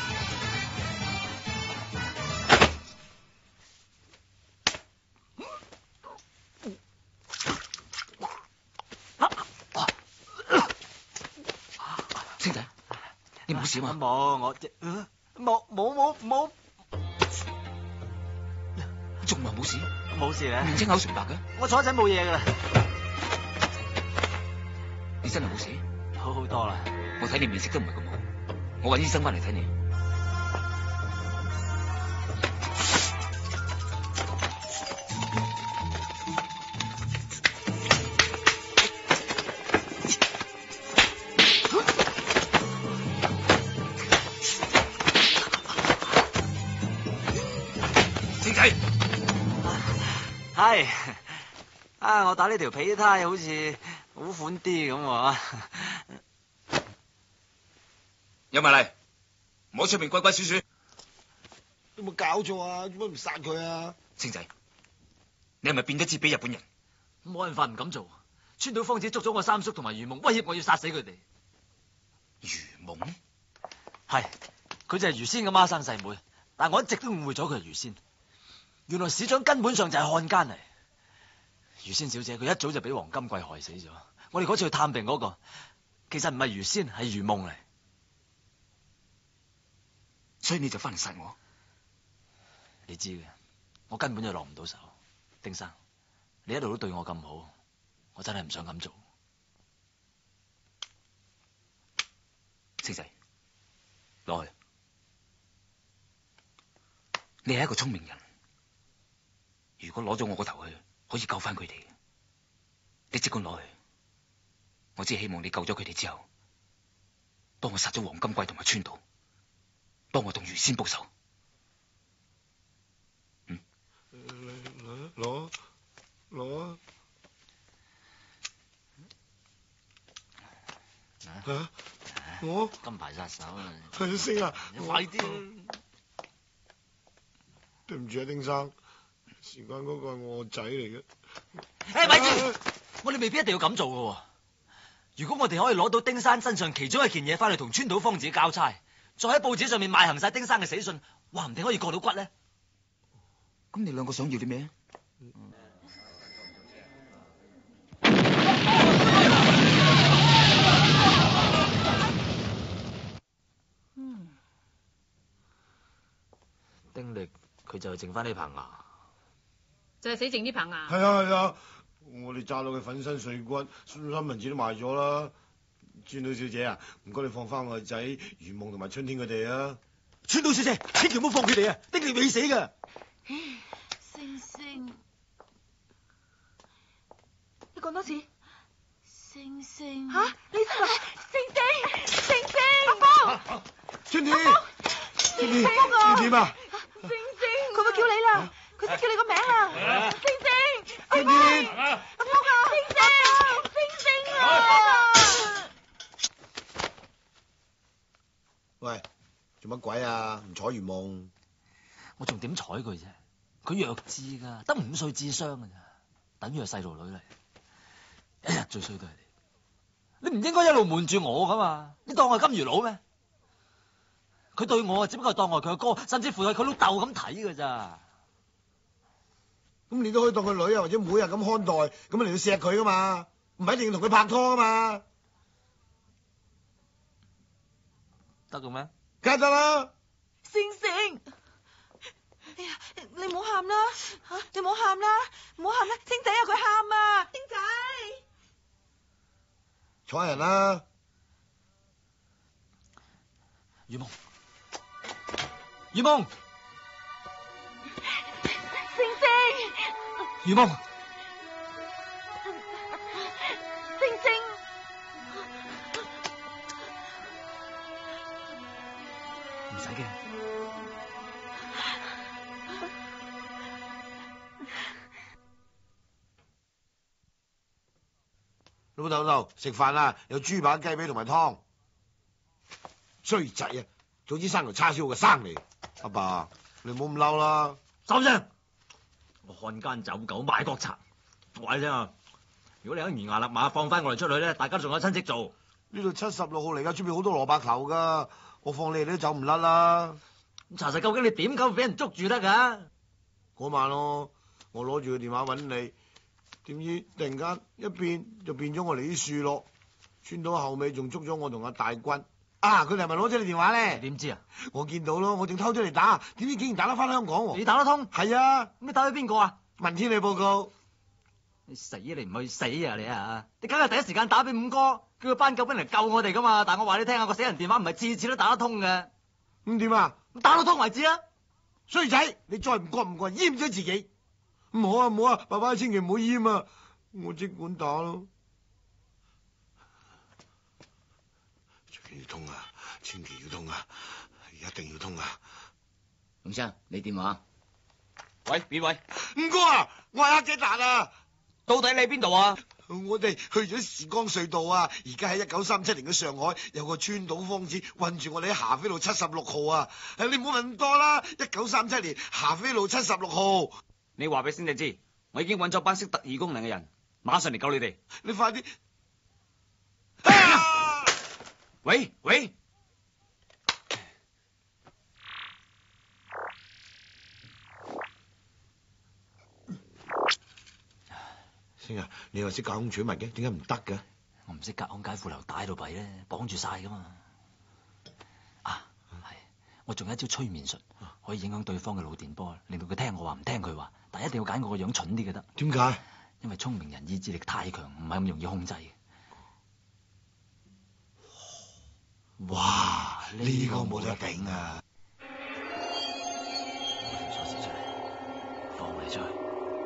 星仔，你冇事嘛？ 冇，我即冇冇冇冇， 仲話冇事？ 冇事咧， 面青口唇白嘅。 我坐一陣冇嘢噶啦。 你真係冇事？ 好好多啦， 我睇你面色都唔係咁好，我搵醫生翻嚟睇你。星仔， 係啊，我打呢條皮呔好似好款啲咁啊！ 有埋嚟，唔好出面鬼鬼祟祟。 有冇搞錯啊？做乜唔殺佢啊？ 星仔，你係咪變咗節俾日本人？ 冇辦法唔敢做。川島芳子捉咗我三叔同埋余夢，威脅我要殺死佢哋。 余夢係，佢就係余仙嘅孖生細妹，但我一直都誤會咗佢係余仙。原來市長根本上就係漢奸嚟。余仙小姐佢一早就俾黃金貴害死咗。我哋嗰次去探病嗰個，其實唔係余仙，係余夢嚟。 所以你就翻嚟殺我？ 你知嘅，我根本就落唔到手。丁生，你一路都對我咁好，我真係唔想咁做。 星仔，攞去。你係一個聰明人，如果攞咗我個頭去，可以救翻佢哋。你即管攞去。我只係希望你救咗佢哋之後，幫我殺咗黃金貴同埋川島，幫我同余仙報仇。嗯， 攞攞啊！啊！我金牌殺手啊！ 係星啊！ 快啲！ 對唔住啊，丁生，事關嗰個係我仔嚟嘅。 誒，咪住！我哋未必一定要咁做嘅。如果我哋可以攞到丁生身上其中一件嘢翻去同川島芳子交差，再喺報紙上面賣行晒丁生嘅死訊，話唔定可以過到骨咧。 咁你兩個想要啲咩？ 嗯，丁力佢就係剩翻呢棚牙， 就係死剩呢棚牙。 係啊係啊，我哋炸到佢粉身碎骨，新聞紙都賣咗啦。川島小姐啊，唔該你放翻我個仔余夢同埋春天佢哋啊。川島小姐，千祈唔好放佢哋啊，丁力未死噶。 星星，你講多次。星星吓，你真係星星，星星，阿芳， 春天， 星星啊，點啊？ 星星，佢會叫你啦，佢識叫你個名啦，星星， 春天， 阿芳啊，星星，星星啊！ 喂，做乜鬼啊？唔睬余夢？ 我仲點睬佢啫？佢弱智噶，得五歲智商噶咋，等於係細路女嚟。一日最衰都係你，你唔應該一路瞞住我噶嘛？你當我係金魚佬咩？佢對我啊，只不過係當我係佢嘅哥，甚至乎係佢老豆咁睇噶咋。 咁你都可以當佢女啊，或者妹啊咁看待，咁你要錫佢噶嘛，唔係一定要同佢拍拖噶嘛。 得嘅咩？ 梗係得啦。 星星。哎呀，你唔好喊啦，吓，你唔好喊啦，唔好喊啦，星仔啊，佢喊啊，星仔， 坐人啦， 余夢，余夢， 星星， 余夢， 星星， 唔使驚。 老豆老豆食飯啦，有豬扒雞髀同埋湯。衰仔啊，早知生條叉燒嘅生嚟。阿爸，爸，你唔好咁嬲啦。 收聲！我漢奸走狗賣國賊，我話你聽啊！如果你肯懸崖勒馬放翻我哋出去咧，大家仲有親戚做。 呢度七十六號嚟噶，出邊好多蘿蔔頭噶，我放你哋都走唔甩啦。 咁查實究竟你點解會俾人捉住得噶？ 嗰晚咯，我攞住個電話揾你。點知突然間一變就變咗我哋啲樹咯，穿到後尾仲捉咗我同阿大軍啊！佢哋係咪攞咗你電話咧？ 點知啊？ 我見到咯，我仲偷咗嚟打，點知竟然打得翻香港喎！ 你打得通？ 係啊！ 咁你打俾邊個啊？ 問天氣報告。 你死你唔去死啊你啊！你梗係第一時間打俾五哥，叫佢班救兵嚟救我哋噶嘛？但係我話你聽下，個死人電話唔係次次都打得通嘅。 咁點啊？ 打得通為止啊！ 衰仔，你再唔覺唔覺，閹咗自己。唔好啊唔好啊，爸爸千祈唔好閹啊！我即管打咯。最緊要通啊，千祈要通啊，一定要通啊！ 龍生，你電話？ 喂，邊位？ 五哥啊，我係黑仔達啊！ 到底你喺邊度啊？ 我哋去咗時光隧道啊！而家喺一九三七年嘅上海，有個川島芳子困住我哋喺霞飛路七十六號啊！你唔好問咁多啦，一九三七年霞飛路七十六號。 你話俾先生知，我已經揾咗班識特異功能嘅人，馬上嚟救你哋。 你快啲！ 啊、喂喂！ 星啊，你又識隔空取物嘅，點解唔得嘅？ 我唔識隔空解褲頭帶到弊咧，綁住晒噶嘛。啊，係，我仲有一招催眠術，可以影響對方嘅腦電波，令到佢聽我話唔聽佢話，但一定要揀我個樣蠢啲嘅得。 點解？ 因為聰明人意志力太強，唔係咁容易控制嘅。 哇！呢個冇得頂啊！ 鎖匙出嚟，放你出去。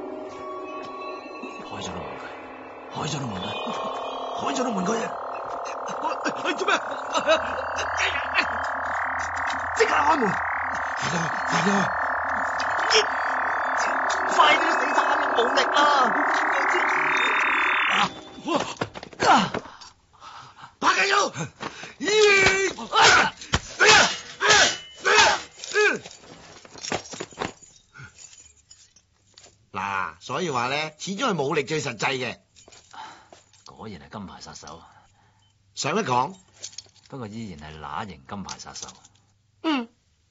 開咗道門佢，開咗道門佢，開咗道門佢啊！ 你做咩？即刻開門！ 快啲，快啲！ 快啲，死賊肯定冇力啦！ 打緊要！咦！ 哎呀！死啊！死啊！ 嗱，所以話咧，始終係武力最實際嘅。 果然係金牌殺手， 上一講， 不過依然係乸型金牌殺手。 嗯。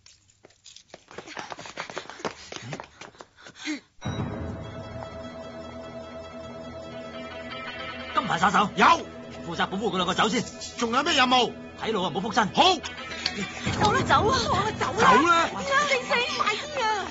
金牌殺手有， 負責保護佢兩個走先。 仲有咩任務？ 睇路啊，唔好仆親。 好。 好啦，走啊，好啦，走啦。 走啦！ 定死，快啲啊！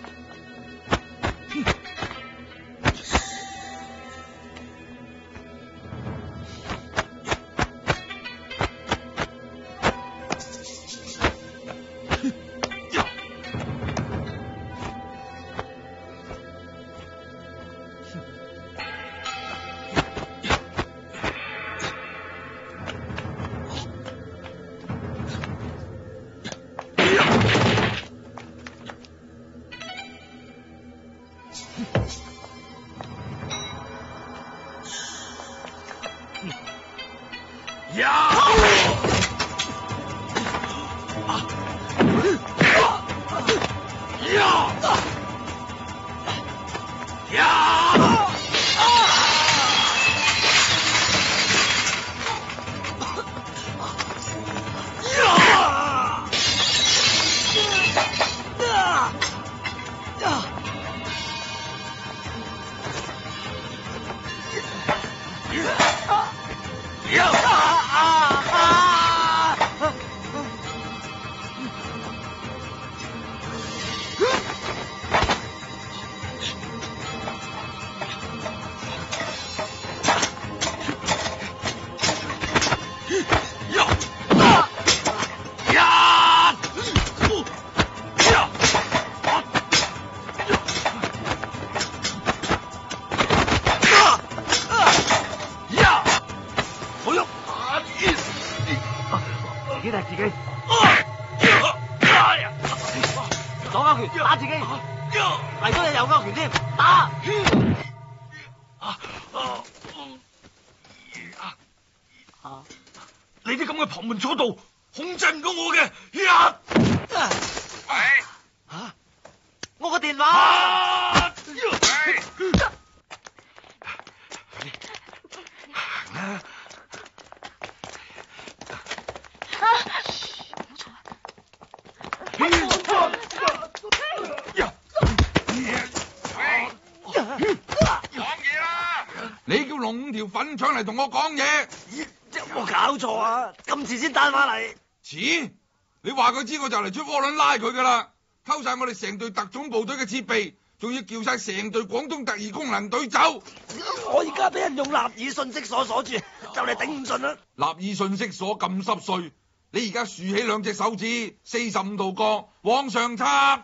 你叫龍五條粉腸嚟同我講嘢， 有冇搞錯啊？咁遲先打返嚟？ 遲？你話佢知我就嚟出窩輪拉佢噶啦，偷晒我哋成隊特種部隊嘅設備，仲要叫晒成隊廣東特異功能隊走。 我而家俾人用立耳信息鎖鎖住，就嚟頂唔順啦。 立耳信息鎖咁濕碎，你而家豎起兩隻手指，四十五度角往上插，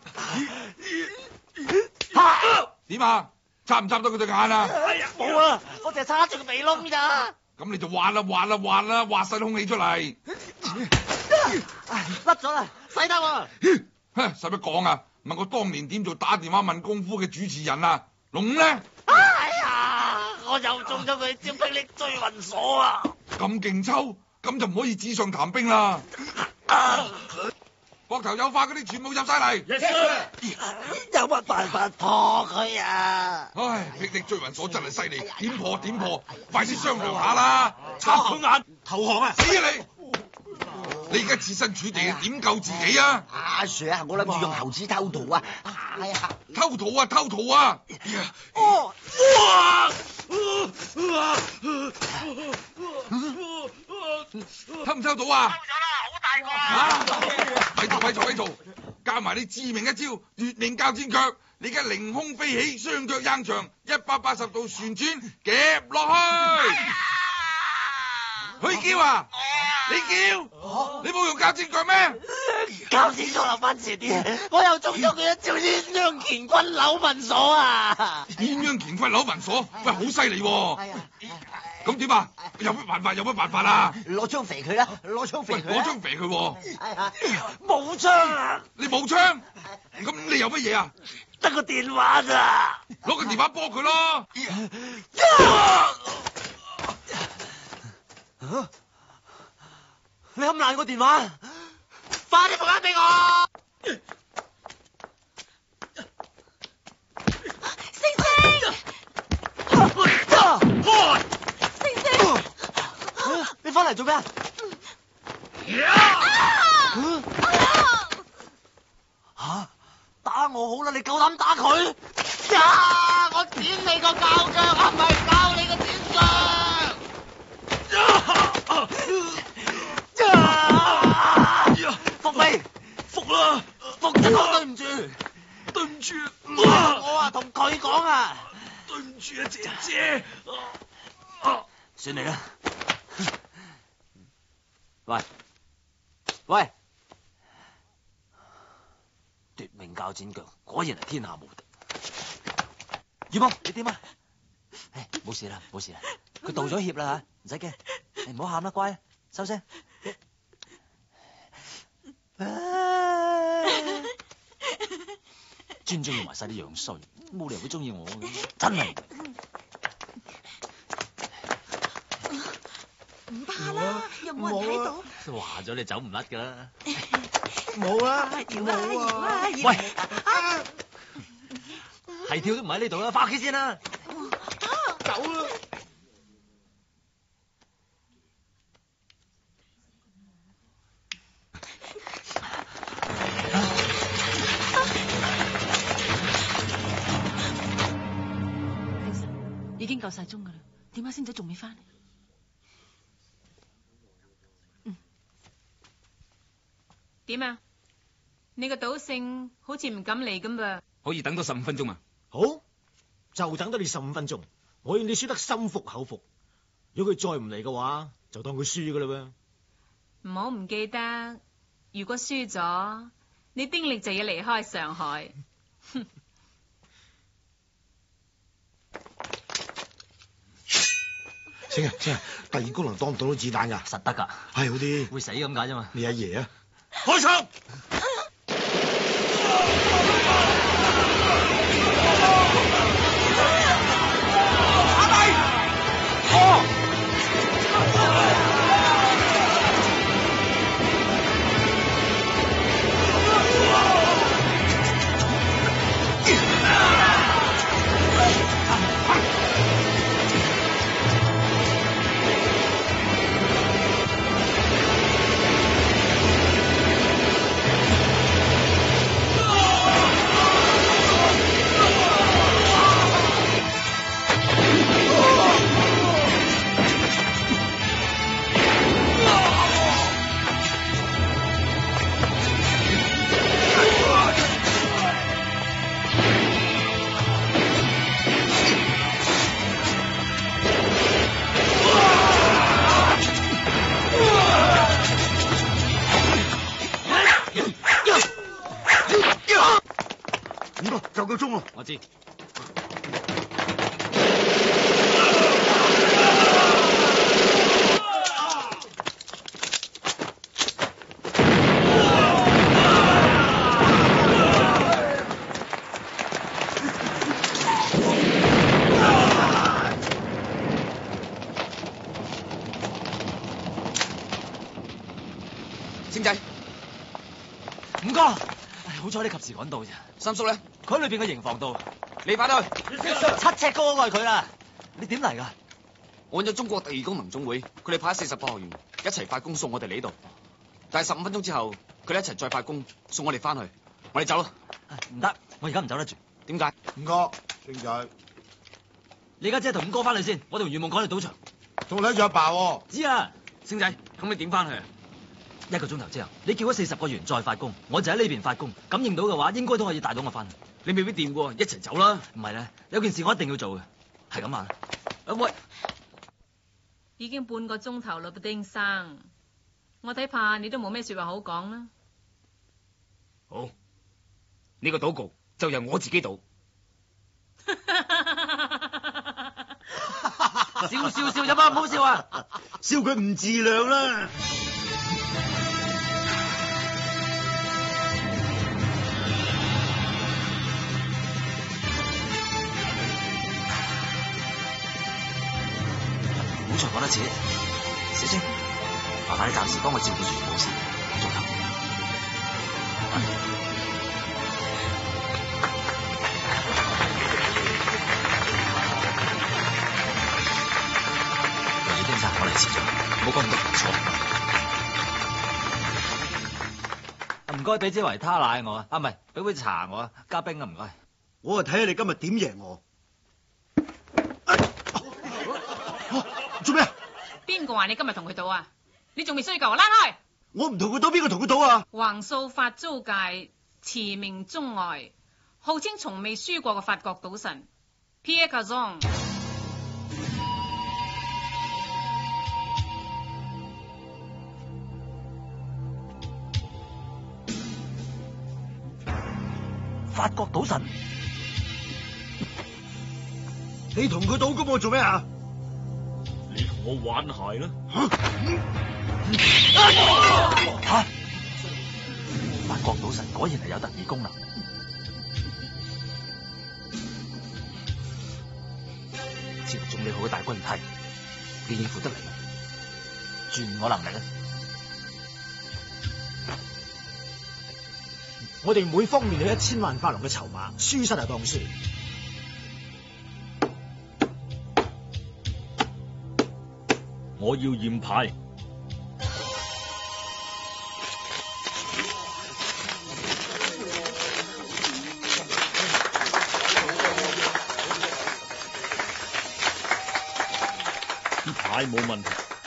點啊？插唔插到佢對眼啊？ 哎呀，冇啊，我淨係插住個鼻窿咋。 咁你就挖啦挖啦挖啦，挖晒空氣出嚟。 甩咗啦，使得喎。 哼，使乜講啊？問我當年點做打電話問功夫嘅主持人啊？龍呢？ 哎呀，我我又中咗佢招霹靂追魂鎖啊！ 咁勁抽，咁就唔可以紙上談兵啦。膊頭有法嗰啲全部入晒嚟。 Yes sir。有乜辦法破佢啊？ 唉，霹靂追魂鎖真係犀利，點破點破，快啲商量下啦！ 插佢眼，投降啊！ 死啊你！你而家設身處地，點救自己啊？ 阿 Sir 啊，我諗住用猴子偷桃啊！哎呀， 偷桃啊，偷桃啊！ 哦，哇！ 偷唔偷到啊？偷咗啦，好大個啊！咪嘈咪嘈咪嘈，教埋你致命一招奪命鉸剪腳，你而家凌空飛起，雙腳硬長，一百八十度旋轉夾落去。佢叫啊！你叫？你冇用鉸剪腳咩？ 鉸剪腳留翻遲啲，我又中咗佢一招鴛鴦乾坤扭紋鎖啊！ 鴛鴦乾坤扭紋鎖，喂，好犀利喎！咁點啊？有乜辦法？有乜辦法啊？ 攞槍肥佢啦！攞槍肥佢！ 攞槍肥佢喎！ 冇槍啊！ 你冇槍？咁你有乜嘢啊？ 得個電話咋？ 攞個電話幫佢咯！ 你冚爛個電話，快啲放翻俾我！ 星星，星星， 你翻嚟做咩啊？吓！打我好啦，你夠膽打佢？呀！我剪你個鉸腳啊，唔係教你個剪腳。福飛，福啦，福真講對唔住，對唔住，我啊同佢講啊，對唔住啊姐姐，算你啦。喂喂，奪命鉸剪腳，果然係天下無敵。雨夢，你點啊？唉，冇事啦，冇事啦，佢道咗歉啦吓，唔使驚，你唔好喊啦，乖，收聲。專中意埋晒啲樣衰，冇理由會中意我嘅，真係。 唔怕啦，又冇人睇到。 話咗你走唔甩㗎啦。 冇啦， 冇啊！ 喂，係跳都唔喺呢度啦，翻屋企先啦。 走啦！ 已經夠晒鐘㗎啦，點解星仔仲未翻？嗯，點啊？你個賭聖好似唔敢嚟咁噃。 可以等多十五分鐘啊！ 好，就等多你十五分鐘。我要你輸得心服口服。如果佢再唔嚟嘅話，就當佢輸㗎啦噃。 唔好唔記得，如果輸咗，你丁力就要離開上海。 星啊星啊，第二功能當唔當到子彈㗎？ 實得㗎， 係好啲。 會死咁解啫嘛。 你阿爺啊！ 開槍！ 就夠鐘咯。 我知。 星仔， 五哥，唉，好彩你及時趕到啫。 三叔咧， 佢喺裏邊嘅營房度。 你快啲去。 七尺高嗰個係佢啦。你點嚟㗎？ 我揾咗中國特異功能總會，佢哋派四十個學員一齊發工送我哋嚟呢度。但係十五分鐘之後，佢哋一齊再發工送我哋翻去。我哋走啦。 唔得，我而家唔走得住。 點解？ 五哥，星仔， 你而家即係同五哥翻去先，我同圓夢趕去賭場。 仲睇住阿爸喎。 知啊，星仔，咁你點翻去啊？ 一個鐘頭之後，你叫咗四十個員再發工，我就喺呢邊發工。感應到嘅話，應該都可以帶到我翻去。 你未必掂喎，一齊走啦。 唔係咧，有件事我一定要做嘅，係咁話。啊喂， 已經半個鐘頭啦，丁生，我睇怕你都冇咩說話好講啦。 好，呢個賭局就由我自己賭。 笑笑笑有乜唔好笑啊？ 笑佢唔自量啦。 唔好再講得似，小星，麻煩你暫時幫我照顧住冇事，仲有。丁生，我嚟遲咗，唔好講咁多錯。唔該，俾支維他奶我啊，啊唔係，俾杯茶我啊，加冰啊，唔該。 我啊睇下你今日點贏我。做咩？ 邊個話你今日同佢賭啊？你仲未衰夠啊？拉開！ 我唔同佢賭，邊個同佢賭啊？ 橫掃法租界，馳名中外，號稱從未輸過嘅法國賭神 Pierre Cazon。 法國賭神， 你同佢賭咁我做咩啊？ 你同我玩鞋啦！ 吓！法國賭神果然係有特異功能。朝中你好嘅大軍梯，你應付得嚟咩？轉我能力啊！ 我哋每方面有一千萬法郎嘅籌碼，輸失就當輸。 我要驗牌。啲牌冇問題。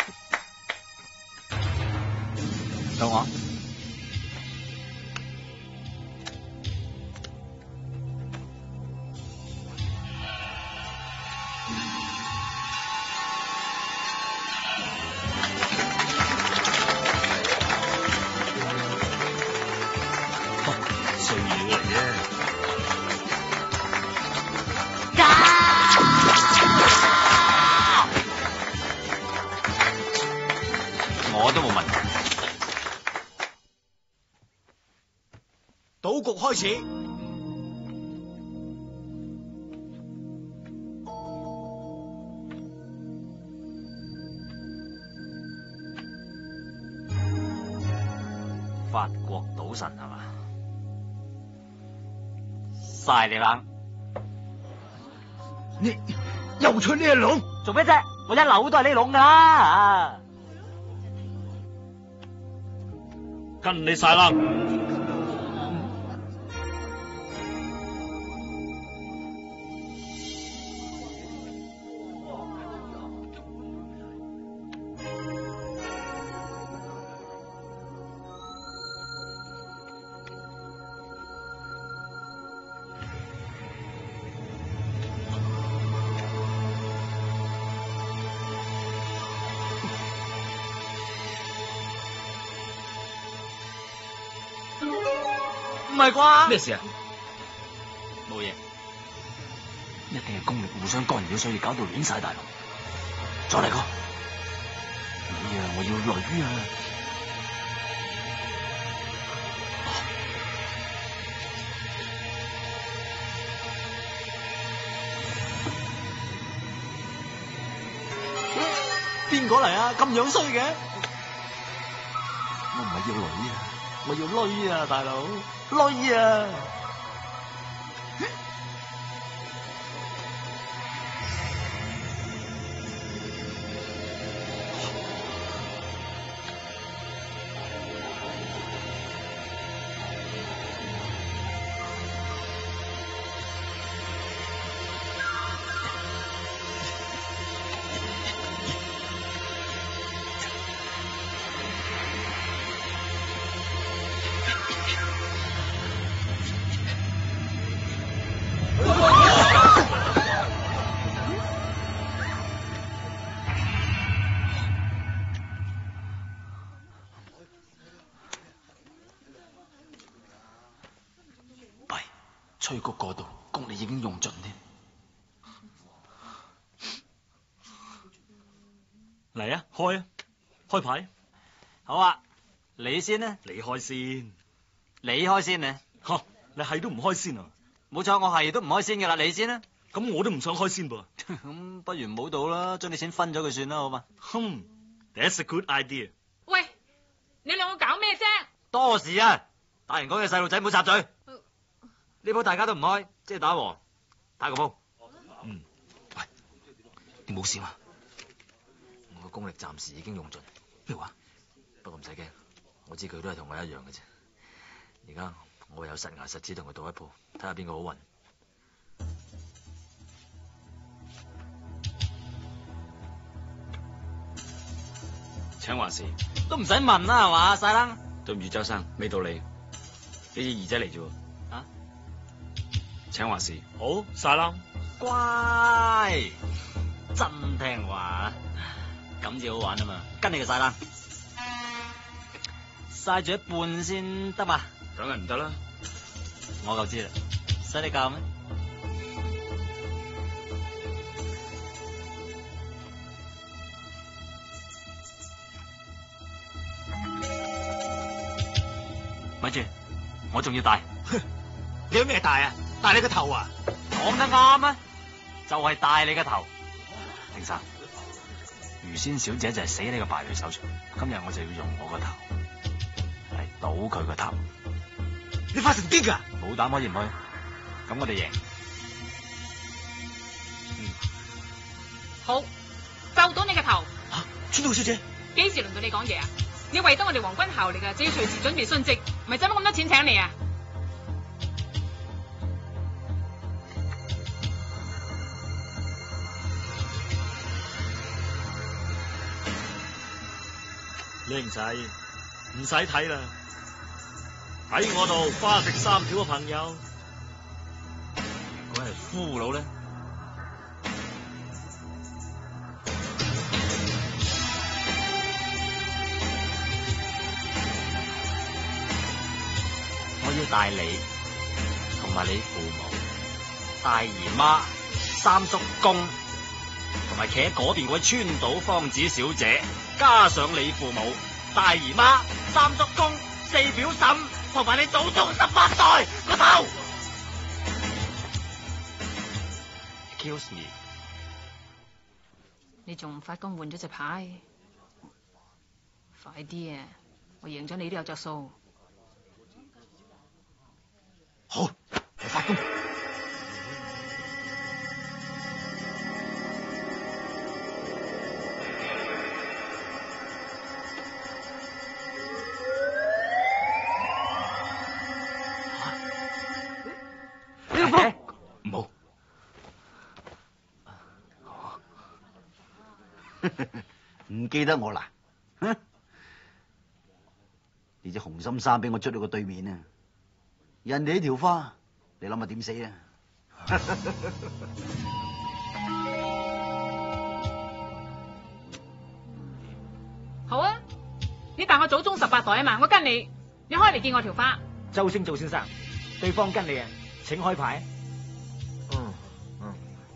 到我。 我都冇問題。 賭局開始。 法國賭神係嘛？晒你冷。 你又出呢一籠？ 做咩啫？我一樓都係呢籠噶啦。 跟你晒冷。 唔係啩？ 咩事啊？ 冇嘢，一定係功力互相干擾，所以搞到亂晒大龍。再嚟個，你啊，我要女啊！邊個嚟啊？咁樣衰嘅？ 我唔係要女啊，我要女啊，大佬，女啊！催谷嗰度功力已經用盡添。 嚟啊，開啊，開牌。 好啊，你先呢？ 你開先。 你開先呢？ 吓，你係都唔開先啊？ 冇錯，我係都唔開先噶啦，你先啦。 咁我都唔想開先噃。 咁不如唔好賭啦，將啲錢分咗佢算啦，好嘛？ 哼 ，That's a good idea。 喂，你兩個搞咩啫？ 多事啊！大人講嘅細路仔唔好插嘴。呢鋪大家都唔開，即係打和，打個鋪。 嗯，喂，你冇事嘛？我個功力暫時已經用盡。咩話？不過唔使驚，我知佢都係同我一樣嘅啫。而家我唯有實牙實齒同佢賭一鋪，睇下邊個好運。 請話事都唔使問啦，係嘛，細冷。 對唔住，周生，未到你，呢隻二仔嚟啫喎。 啊？ 請話事。 好，晒啦。 乖，真聽話，咁至好玩啊嘛。跟你個晒冷，晒住一半先得嘛。 梗係唔得啦。 我就知啦，使你教咩？咪住，我仲要戴。 你有咩戴啊？戴你個頭啊？ 講得啱啊，就係戴你個頭。 庭生，魚仙小姐就係死喺呢個敗類手上，今日我就要用我個頭嚟賭佢個頭。 你發神經㗎？ 冇膽可以唔去？咁我哋贏。 嗯，好，就到你個頭。 吓，川島小姐， 幾時輪到你講嘢啊？你為得我哋皇軍效力㗎，就要隨時準備殉職，咪使乜咁多錢請你啊？ 你唔使，唔使睇啦。喺我度花食三條嘅朋友，佢係俘虜咧。 我要帶你同埋你父母、大姨媽、三叔公，同埋企喺嗰邊嗰位川島芳子小姐，加上你父母、大姨媽、三叔公、四表嬸，同埋你祖宗十八代個頭。Excuse me， 你仲唔發工換咗隻牌？快啲啊！我贏咗你都有着數。 好，我發工。 唔好。 唔記得我啦？你隻紅心衫俾我捽到個對面啊！人哋呢條花，你諗下點死啊？ 好啊，你大我祖宗十八代啊嘛，我跟你，你開嚟見我條花。 周星做先生，對方跟你啊，請開牌。 嗯嗯。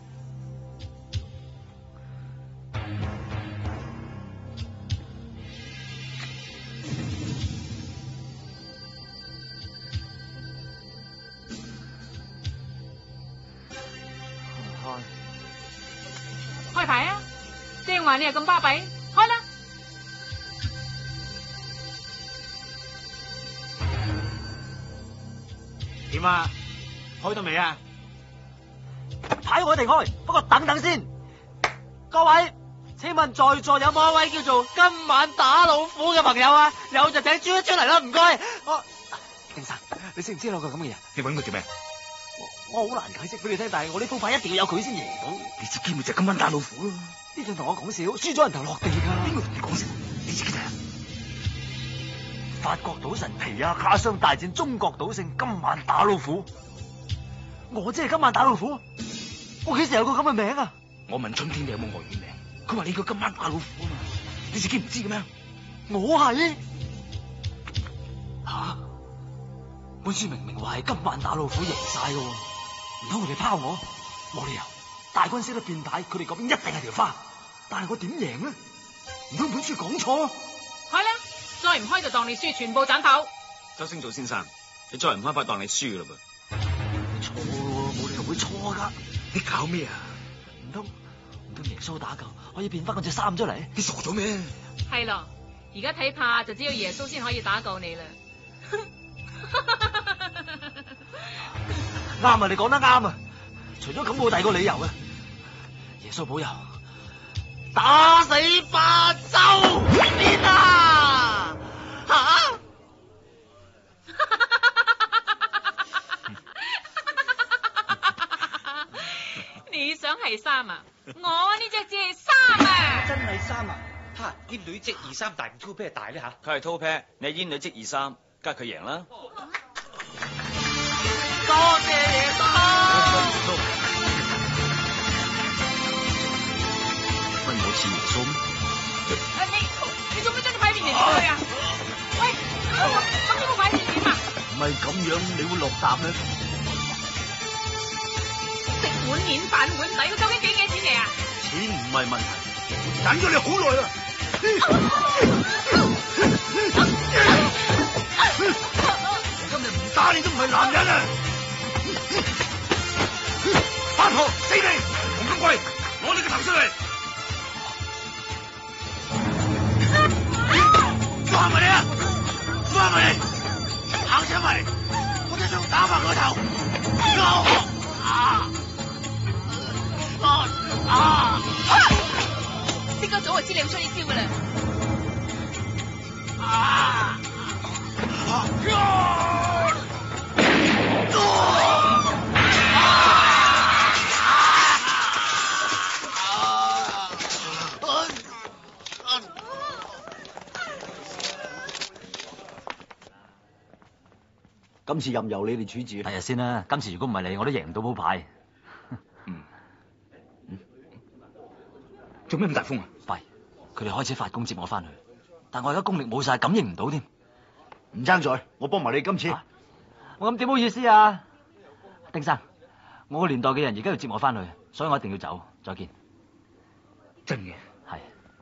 開牌啊！正話你又咁巴閉，開啦！ 點啊？開到未啊？ 牌我哋開，不過等等先。各位，請問在座有冇一位叫做今晚打老虎嘅朋友啊？有就請轉一轉嚟啦，唔該。我丁生，你識唔知有個咁嘅人？ 你揾佢做咩？ 我好難解釋俾你聽，但係我呢鋪牌一定要有佢先贏到。 你自己咪就今晚打老虎咯。 呢種同我講笑，輸咗人頭落地㗎。 邊個同你講笑？你自己睇下。 法國賭神皮亞卡商大戰中國賭聖今晚打老虎。我即係今晚打老虎，我幾時有個咁嘅名啊？ 我問春天你有冇外語名，佢話你叫今晚打老虎啊嘛，你自己唔知嘅咩？ 我係吓，本書明明話係今晚打老虎贏晒嘅，唔通佢哋拋我？冇理由，大軍識得變態，佢哋嗰邊一定係條花，但係我點贏呢？唔通本書講錯？ 開啦，再唔開就當你輸，全部斬頭。 周星做先生，你再唔開牌當你輸噶啦噃。 錯喎，冇理由會錯噶。 你搞咩啊？ 唔通唔通耶穌打救可以變翻嗰隻衫出嚟？ 你傻咗咩？ 係咯，而家睇怕就只有耶穌先可以打救你啦。 啱啊，你講得啱啊！除咗咁冇第二個理由啊！耶穌保佑，打死巴州邊啊！吓！ 你想係衫啊？我呢隻只係衫啊！ 真係衫啊！哈，煙女積二三大唔粗啤大咧吓？ 佢係偷啤，你係煙女積二三，梗係佢贏啦。 多謝耶穌。 喂，我似耶穌咩？ 你你做咩將啲牌變嚟變去啊？喂，咁呢個牌點點啊？ 唔係咁樣，你會落答咩？ 食碗面反碗底，佢究竟幾幾錢嚟啊？ 錢唔係問題，等咗你好耐啦。今日唔打你都唔係男人啊！八婆死你！洪金貴，攞你個頭出嚟！放埋你啊！放埋你！行出埋嚟！我一掌打爆個頭！啊！啊啊！ 呢個早就知你會出呢招噶啦！ 啊！ 今次任由你哋處置。 第日先啦，今次如果唔係你，我都贏唔到鋪牌。 嗯嗯，做咩咁大風啊？ 弊，佢哋開始發功接我翻去，但我而家功力冇晒，感應唔到添。 唔爭在，我幫埋你今次。 啊、我咁點好意思啊，丁生，我個年代嘅人而家要接我翻去，所以我一定要走。再見。 真嘅？ 係。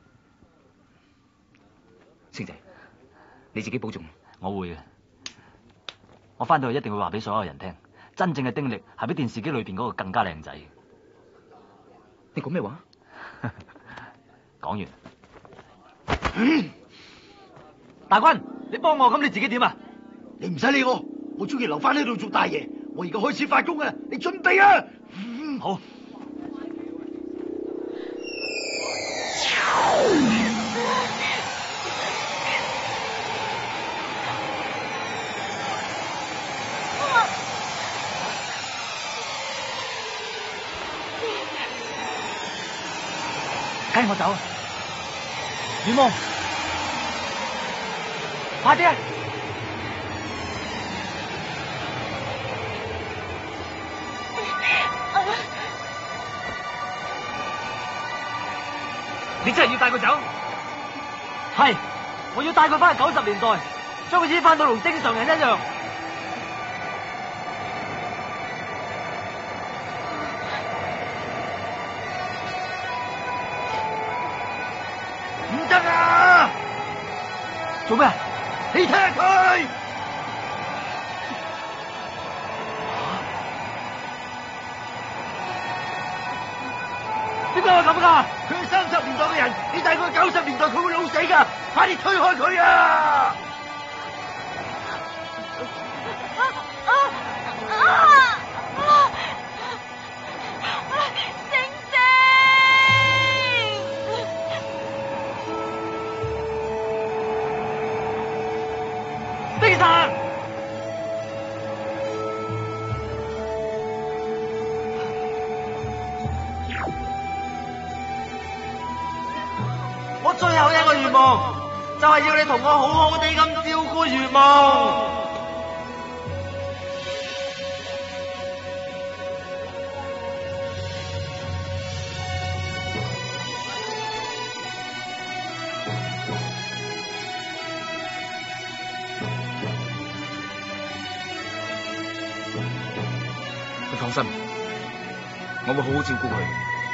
星仔，你自己保重。 我會嘅。我翻到去一定會話俾所有人聽，真正嘅丁力係比電視機裏邊嗰個更加靚仔。 你講咩話？ 講完。嗯、大軍，你幫我，咁你自己點啊？ 你唔使理我，我中意留翻喺度做大爺。我而家開始發功啊！你準備啊！ 嗯、好。跟我走，雨夢，快啲啊！ 你真係要帶佢走？ 係，我要帶佢翻去九十年代，將佢醫翻到同正常人一樣。 唔得啊！ 做咩？ 你踢佢！ 點解會咁噶？ 佢係三十年代嘅人，你帶佢去九十年代，佢會老死噶！快啲推開佢啊！ 最後一個願望就係要你同我好好地咁照顧如夢。 你放心，我會好好照顧佢。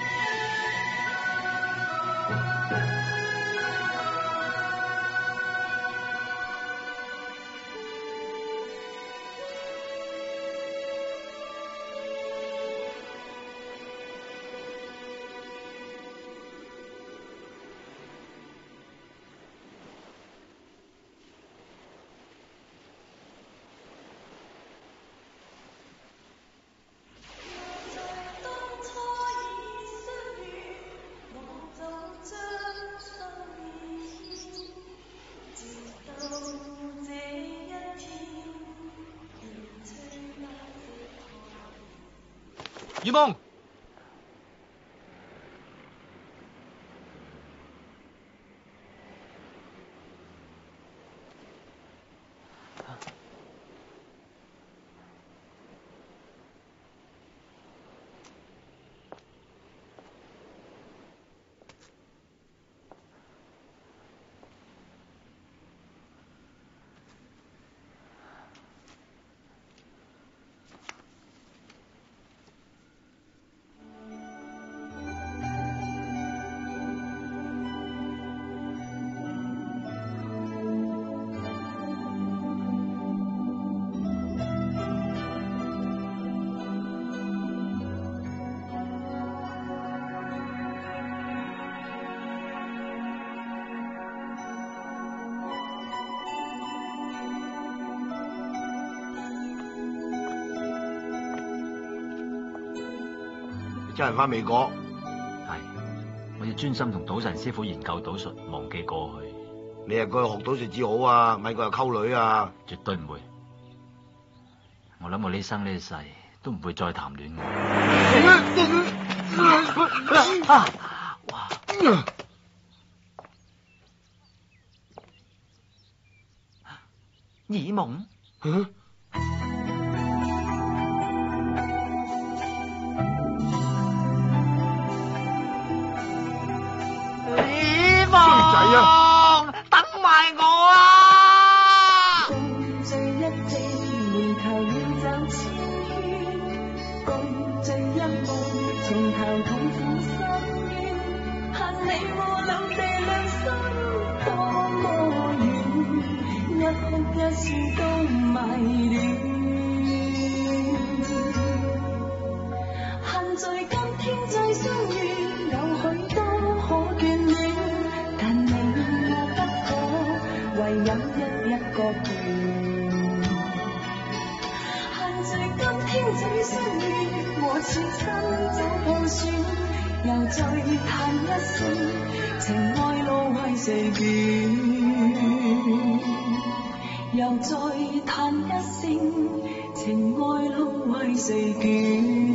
如夢， 真係翻美國？ 係，我要專心同賭神師傅研究賭術，忘記過去。 你係過去學賭術至好啊，咪過去溝女啊？ 絕對唔會。我諗我呢生呢世都唔會再談戀愛。啊！哇！耳夢？嗯啊！等埋我啊！ 共聚一地，回頭要走千圈；共聚一夢，從頭痛苦深淵。恨你我兩地兩心多麼遠，一哭一笑都迷戀。恨在今天再相遇，有許多可眷戀。為飲一一個願，恨在今天這相遇，和此生走破損，又再嘆一聲，情愛路為誰捲？又再嘆一聲，情愛路為誰捲？